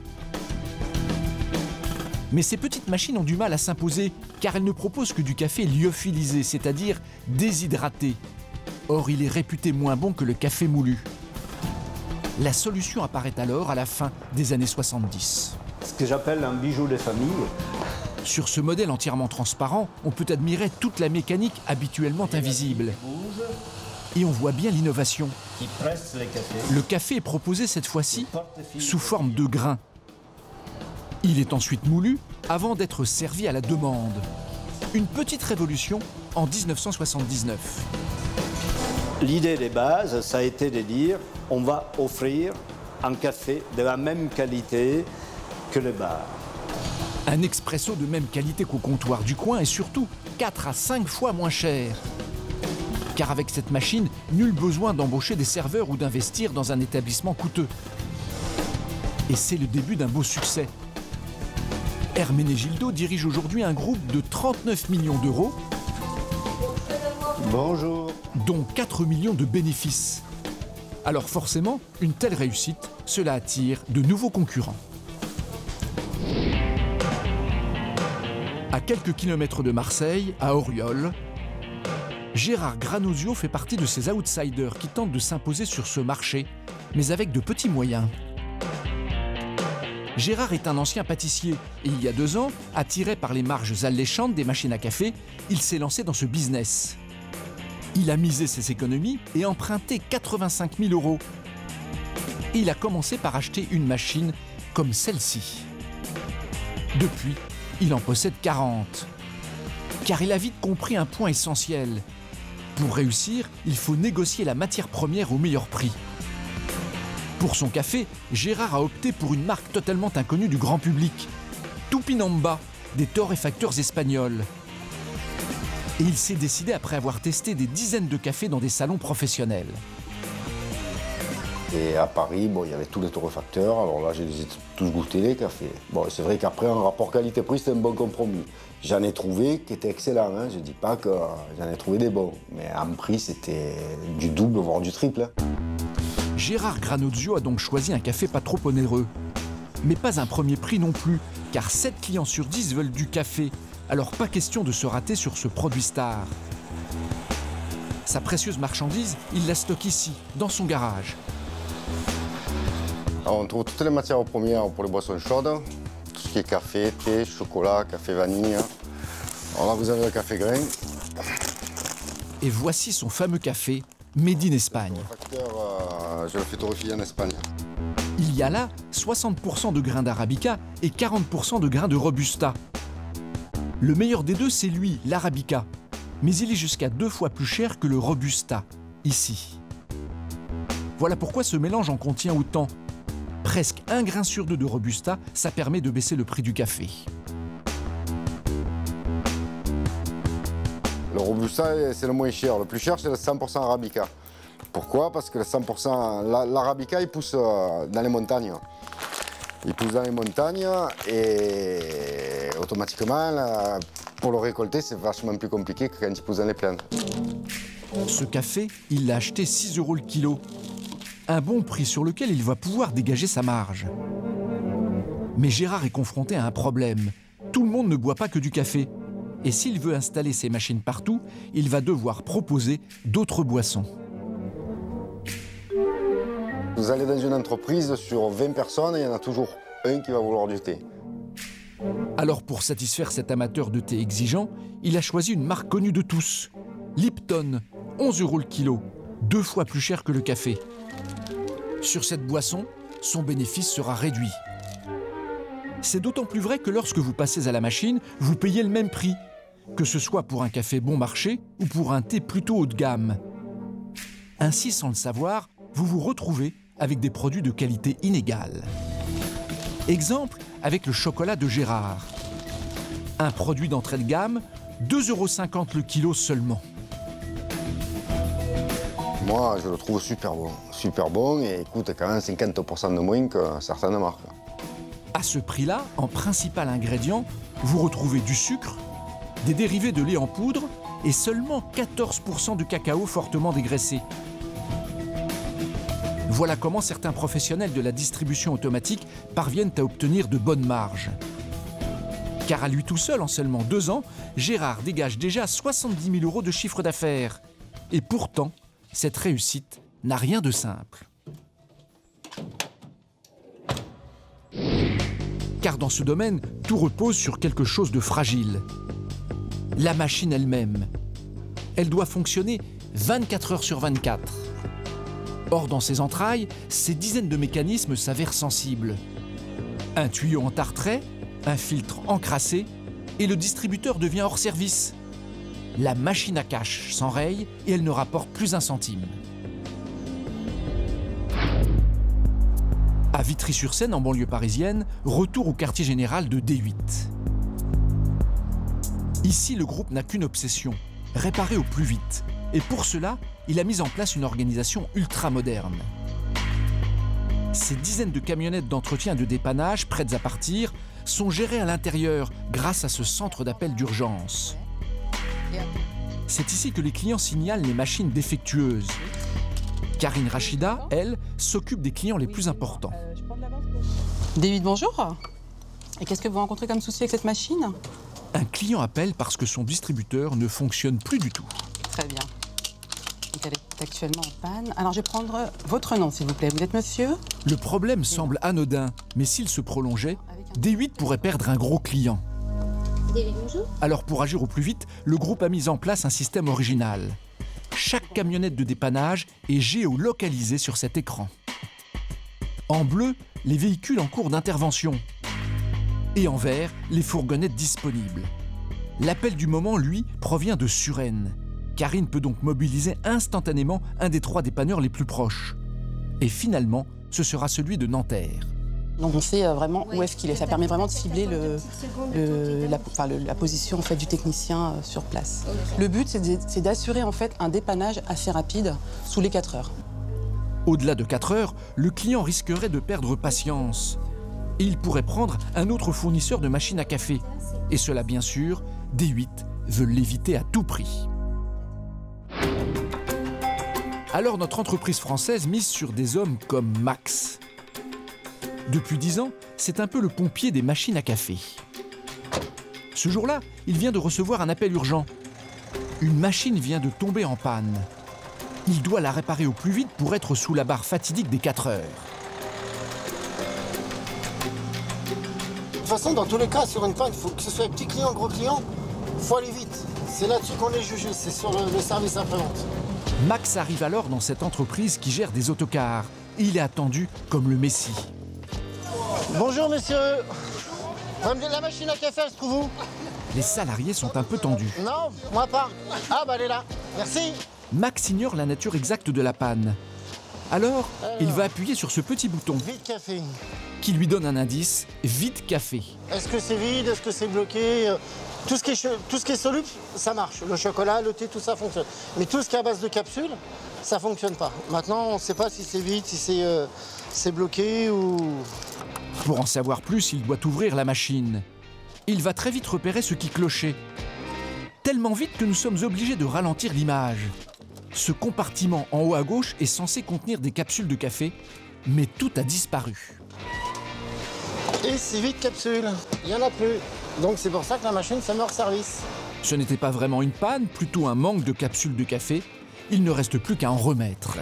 Mais ces petites machines ont du mal à s'imposer car elles ne proposent que du café lyophilisé, c'est-à-dire déshydraté. Or, il est réputé moins bon que le café moulu. La solution apparaît alors à la fin des années 70. Ce que j'appelle un bijou de famille. Sur ce modèle entièrement transparent, on peut admirer toute la mécanique habituellement invisible. Et on voit bien l'innovation. Qui presse les cafés. Le café est proposé cette fois-ci sous forme de grains. Il est ensuite moulu avant d'être servi à la demande. Une petite révolution en 1979. L'idée des bases, ça a été de dire on va offrir un café de la même qualité que le bar. Un expresso de même qualité qu'au comptoir du coin et surtout 4 à 5 fois moins cher. Car avec cette machine, nul besoin d'embaucher des serveurs ou d'investir dans un établissement coûteux. Et c'est le début d'un beau succès. Hermenegildo dirige aujourd'hui un groupe de 39 millions d'euros. Bonjour. Dont 4 millions de bénéfices. Alors forcément, une telle réussite, cela attire de nouveaux concurrents. À quelques kilomètres de Marseille, à Auriol, Gérard Granozio fait partie de ces outsiders qui tentent de s'imposer sur ce marché, mais avec de petits moyens. Gérard est un ancien pâtissier et il y a 2 ans, attiré par les marges alléchantes des machines à café, il s'est lancé dans ce business. Il a misé ses économies et emprunté 85 000 €. Et il a commencé par acheter une machine comme celle-ci. Depuis, il en possède 40. Car il a vite compris un point essentiel. Pour réussir, il faut négocier la matière première au meilleur prix. Pour son café, Gérard a opté pour une marque totalement inconnue du grand public, Tupinamba, des torréfacteurs espagnols. Et il s'est décidé après avoir testé des dizaines de cafés dans des salons professionnels. Et à Paris, bon, il y avait tous les torréfacteurs, alors là, je les ai tous goûtés, les cafés. Bon, c'est vrai qu'après, un rapport qualité-prix, c'était un bon compromis. J'en ai trouvé qui étaient excellents, hein. Je ne dis pas que j'en ai trouvé des bons, mais en prix, c'était du double, voire du triple. Hein. Gérard Granozio a donc choisi un café pas trop onéreux. Mais pas un premier prix non plus, car 7 clients sur 10 veulent du café. Alors pas question de se rater sur ce produit star. Sa précieuse marchandise, il la stocke ici, dans son garage. Alors, on trouve toutes les matières premières pour les boissons chaudes, tout ce qui est café, thé, chocolat, café vanille. Alors là, vous avez le café grain. Et voici son fameux café, Made in Espagne. Je le fais torréfier en Espagne. Il y a là 60% de grains d'arabica et 40% de grains de robusta. Le meilleur des deux, c'est lui, l'arabica. Mais il est jusqu'à 2 fois plus cher que le robusta, ici. Voilà pourquoi ce mélange en contient autant. Presque 1 grain sur 2 de robusta, ça permet de baisser le prix du café. Le robusta, c'est le moins cher. Le plus cher, c'est le 100% arabica. Pourquoi? Parce que le 100%, l'arabica, il pousse dans les montagnes. Il pousse dans les montagnes et automatiquement, pour le récolter, c'est vachement plus compliqué que quand il pousse dans les plaines. Ce café, il l'a acheté 6 € le kilo. Un bon prix sur lequel il va pouvoir dégager sa marge. Mais Gérard est confronté à un problème. Tout le monde ne boit pas que du café. Et s'il veut installer ses machines partout, il va devoir proposer d'autres boissons. Vous allez dans une entreprise, sur 20 personnes, il y en a toujours un qui va vouloir du thé. Alors pour satisfaire cet amateur de thé exigeant, il a choisi une marque connue de tous. Lipton, 11 € le kilo, 2 fois plus cher que le café. Sur cette boisson, son bénéfice sera réduit. C'est d'autant plus vrai que lorsque vous passez à la machine, vous payez le même prix, que ce soit pour un café bon marché ou pour un thé plutôt haut de gamme. Ainsi, sans le savoir, vous vous retrouvez avec des produits de qualité inégale. Exemple avec le chocolat de Gérard. Un produit d'entrée de gamme, 2,50 € le kilo seulement. Moi, je le trouve super bon et coûte quand même 50% de moins que certaines marques. À ce prix-là, en principal ingrédient, vous retrouvez du sucre, des dérivés de lait en poudre et seulement 14% de cacao fortement dégraissé. Voilà comment certains professionnels de la distribution automatique parviennent à obtenir de bonnes marges. Car à lui tout seul, en seulement 2 ans, Gérard dégage déjà 70 000 € de chiffre d'affaires. Et pourtant, cette réussite n'a rien de simple. Car dans ce domaine, tout repose sur quelque chose de fragile. La machine elle-même. Elle doit fonctionner 24 heures sur 24. Or, dans ses entrailles, ces dizaines de mécanismes s'avèrent sensibles. Un tuyau en tartret, un filtre encrassé, et le distributeur devient hors service. La machine à cash s'enraye et elle ne rapporte plus un centime. À Vitry-sur-Seine, en banlieue parisienne, retour au quartier général de D8. Ici, le groupe n'a qu'une obsession, réparer au plus vite. Et pour cela, il a mis en place une organisation ultra-moderne. Ces dizaines de camionnettes d'entretien et de dépannage, prêtes à partir, sont gérées à l'intérieur grâce à ce centre d'appel d'urgence. C'est ici que les clients signalent les machines défectueuses. Karine Rachida, elle, s'occupe des clients les plus importants. D8, bonjour. Et qu'est-ce que vous rencontrez comme souci avec cette machine? Un client appelle parce que son distributeur ne fonctionne plus du tout. Très bien. Donc elle est actuellement en panne. Alors je vais prendre votre nom, s'il vous plaît. Vous êtes monsieur? Le problème semble anodin, mais s'il se prolongeait, D8 pourrait perdre un gros client. D8, bonjour. Alors pour agir au plus vite, le groupe a mis en place un système original. Chaque camionnette de dépannage est géolocalisée sur cet écran. En bleu, les véhicules en cours d'intervention. Et en vert, les fourgonnettes disponibles. L'appel du moment, lui, provient de Suresnes. Karine peut donc mobiliser instantanément un des 3 dépanneurs les plus proches. Et finalement, ce sera celui de Nanterre. Donc on sait vraiment où est-ce qu'il est. Ça permet vraiment de cibler la position en fait, du technicien sur place. Le but, c'est d'assurer en fait, un dépannage assez rapide sous les 4 heures. Au-delà de 4 heures, le client risquerait de perdre patience. Et il pourrait prendre un autre fournisseur de machines à café. Et cela, bien sûr, D8 veut l'éviter à tout prix. Alors notre entreprise française mise sur des hommes comme Max. Depuis 10 ans, c'est un peu le pompier des machines à café. Ce jour-là, il vient de recevoir un appel urgent. Une machine vient de tomber en panne. Il doit la réparer au plus vite pour être sous la barre fatidique des 4 heures. De toute façon, dans tous les cas, sur une panne, il faut que ce soit petit client, gros client, il faut aller vite. C'est là-dessus qu'on est jugé, c'est sur le service après-vente. Max arrive alors dans cette entreprise qui gère des autocars. Et il est attendu comme le messie. Bonjour messieurs. La machine à café, elle se trouve où? Les salariés sont un peu tendus. Non, moi pas. Ah bah elle est là. Merci. Max ignore la nature exacte de la panne. Alors, il va appuyer sur ce petit bouton. Vide café. Qui lui donne un indice, vide café. Est-ce que c'est vide? Est-ce que c'est bloqué? Tout ce qui est soluble, ça marche. Le chocolat, le thé, tout ça fonctionne. Mais tout ce qui est à base de capsules, ça fonctionne pas. Maintenant, on ne sait pas si c'est vide, si c'est bloqué ou... Pour en savoir plus, il doit ouvrir la machine. Il va très vite repérer ce qui clochait. Tellement vite que nous sommes obligés de ralentir l'image. Ce compartiment en haut à gauche est censé contenir des capsules de café, mais tout a disparu. Et c'est vide capsule. Il n'y en a plus. Donc c'est pour ça que la machine se met hors service. Ce n'était pas vraiment une panne, plutôt un manque de capsules de café. Il ne reste plus qu'à en remettre.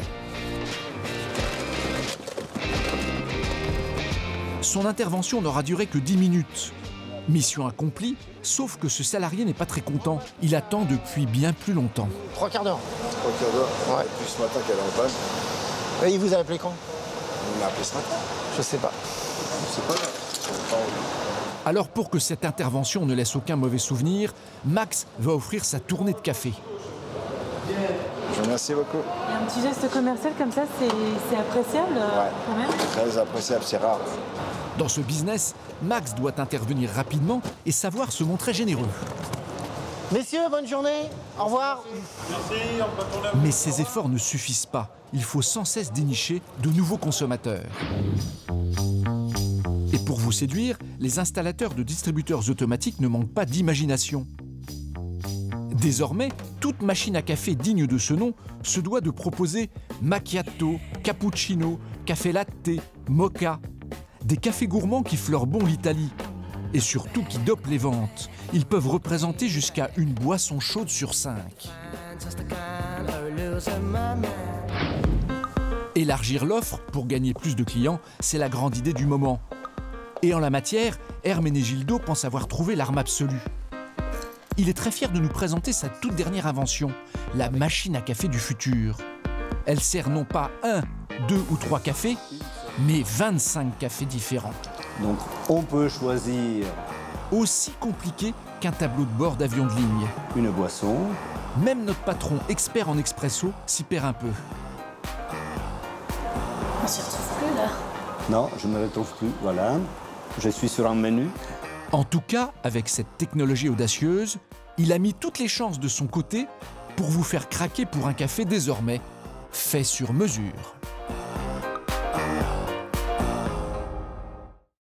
Son intervention n'aura duré que 10 minutes. Mission accomplie, sauf que ce salarié n'est pas très content. Il attend depuis bien plus longtemps. 3 quarts d'heure. 3 quarts d'heure? Ouais. Depuis ce matin qu'elle est en panne. Et il vous a appelé quand? Il m'a appelé ce matin. Je sais pas. Je sais pas. Alors pour que cette intervention ne laisse aucun mauvais souvenir, Max va offrir sa tournée de café. Je vous remercie beaucoup. Et un petit geste commercial comme ça, c'est appréciable quand même? Très appréciable, c'est rare. Dans ce business, Max doit intervenir rapidement et savoir se montrer généreux. Messieurs, bonne journée. Au revoir. Mais ces efforts ne suffisent pas. Il faut sans cesse dénicher de nouveaux consommateurs. Et pour vous séduire, les installateurs de distributeurs automatiques ne manquent pas d'imagination. Désormais, toute machine à café digne de ce nom se doit de proposer macchiato, cappuccino, café latte, mocha. Des cafés gourmands qui fleurent bon l'Italie. Et surtout qui dopent les ventes. Ils peuvent représenter jusqu'à une boisson chaude sur 5. Élargir l'offre pour gagner plus de clients, c'est la grande idée du moment. Et en la matière, Hermenegildo pense avoir trouvé l'arme absolue. Il est très fier de nous présenter sa toute dernière invention, la machine à café du futur. Elle sert non pas 1, 2 ou 3 cafés, mais 25 cafés différents. Donc on peut choisir aussi compliqué qu'un tableau de bord d'avion de ligne. Une boisson. Même notre patron, expert en expresso, s'y perd un peu. On s'y retrouve plus là. Non, je ne me retrouve plus, voilà. Je suis sur un menu. En tout cas, avec cette technologie audacieuse, il a mis toutes les chances de son côté pour vous faire craquer pour un café désormais fait sur mesure.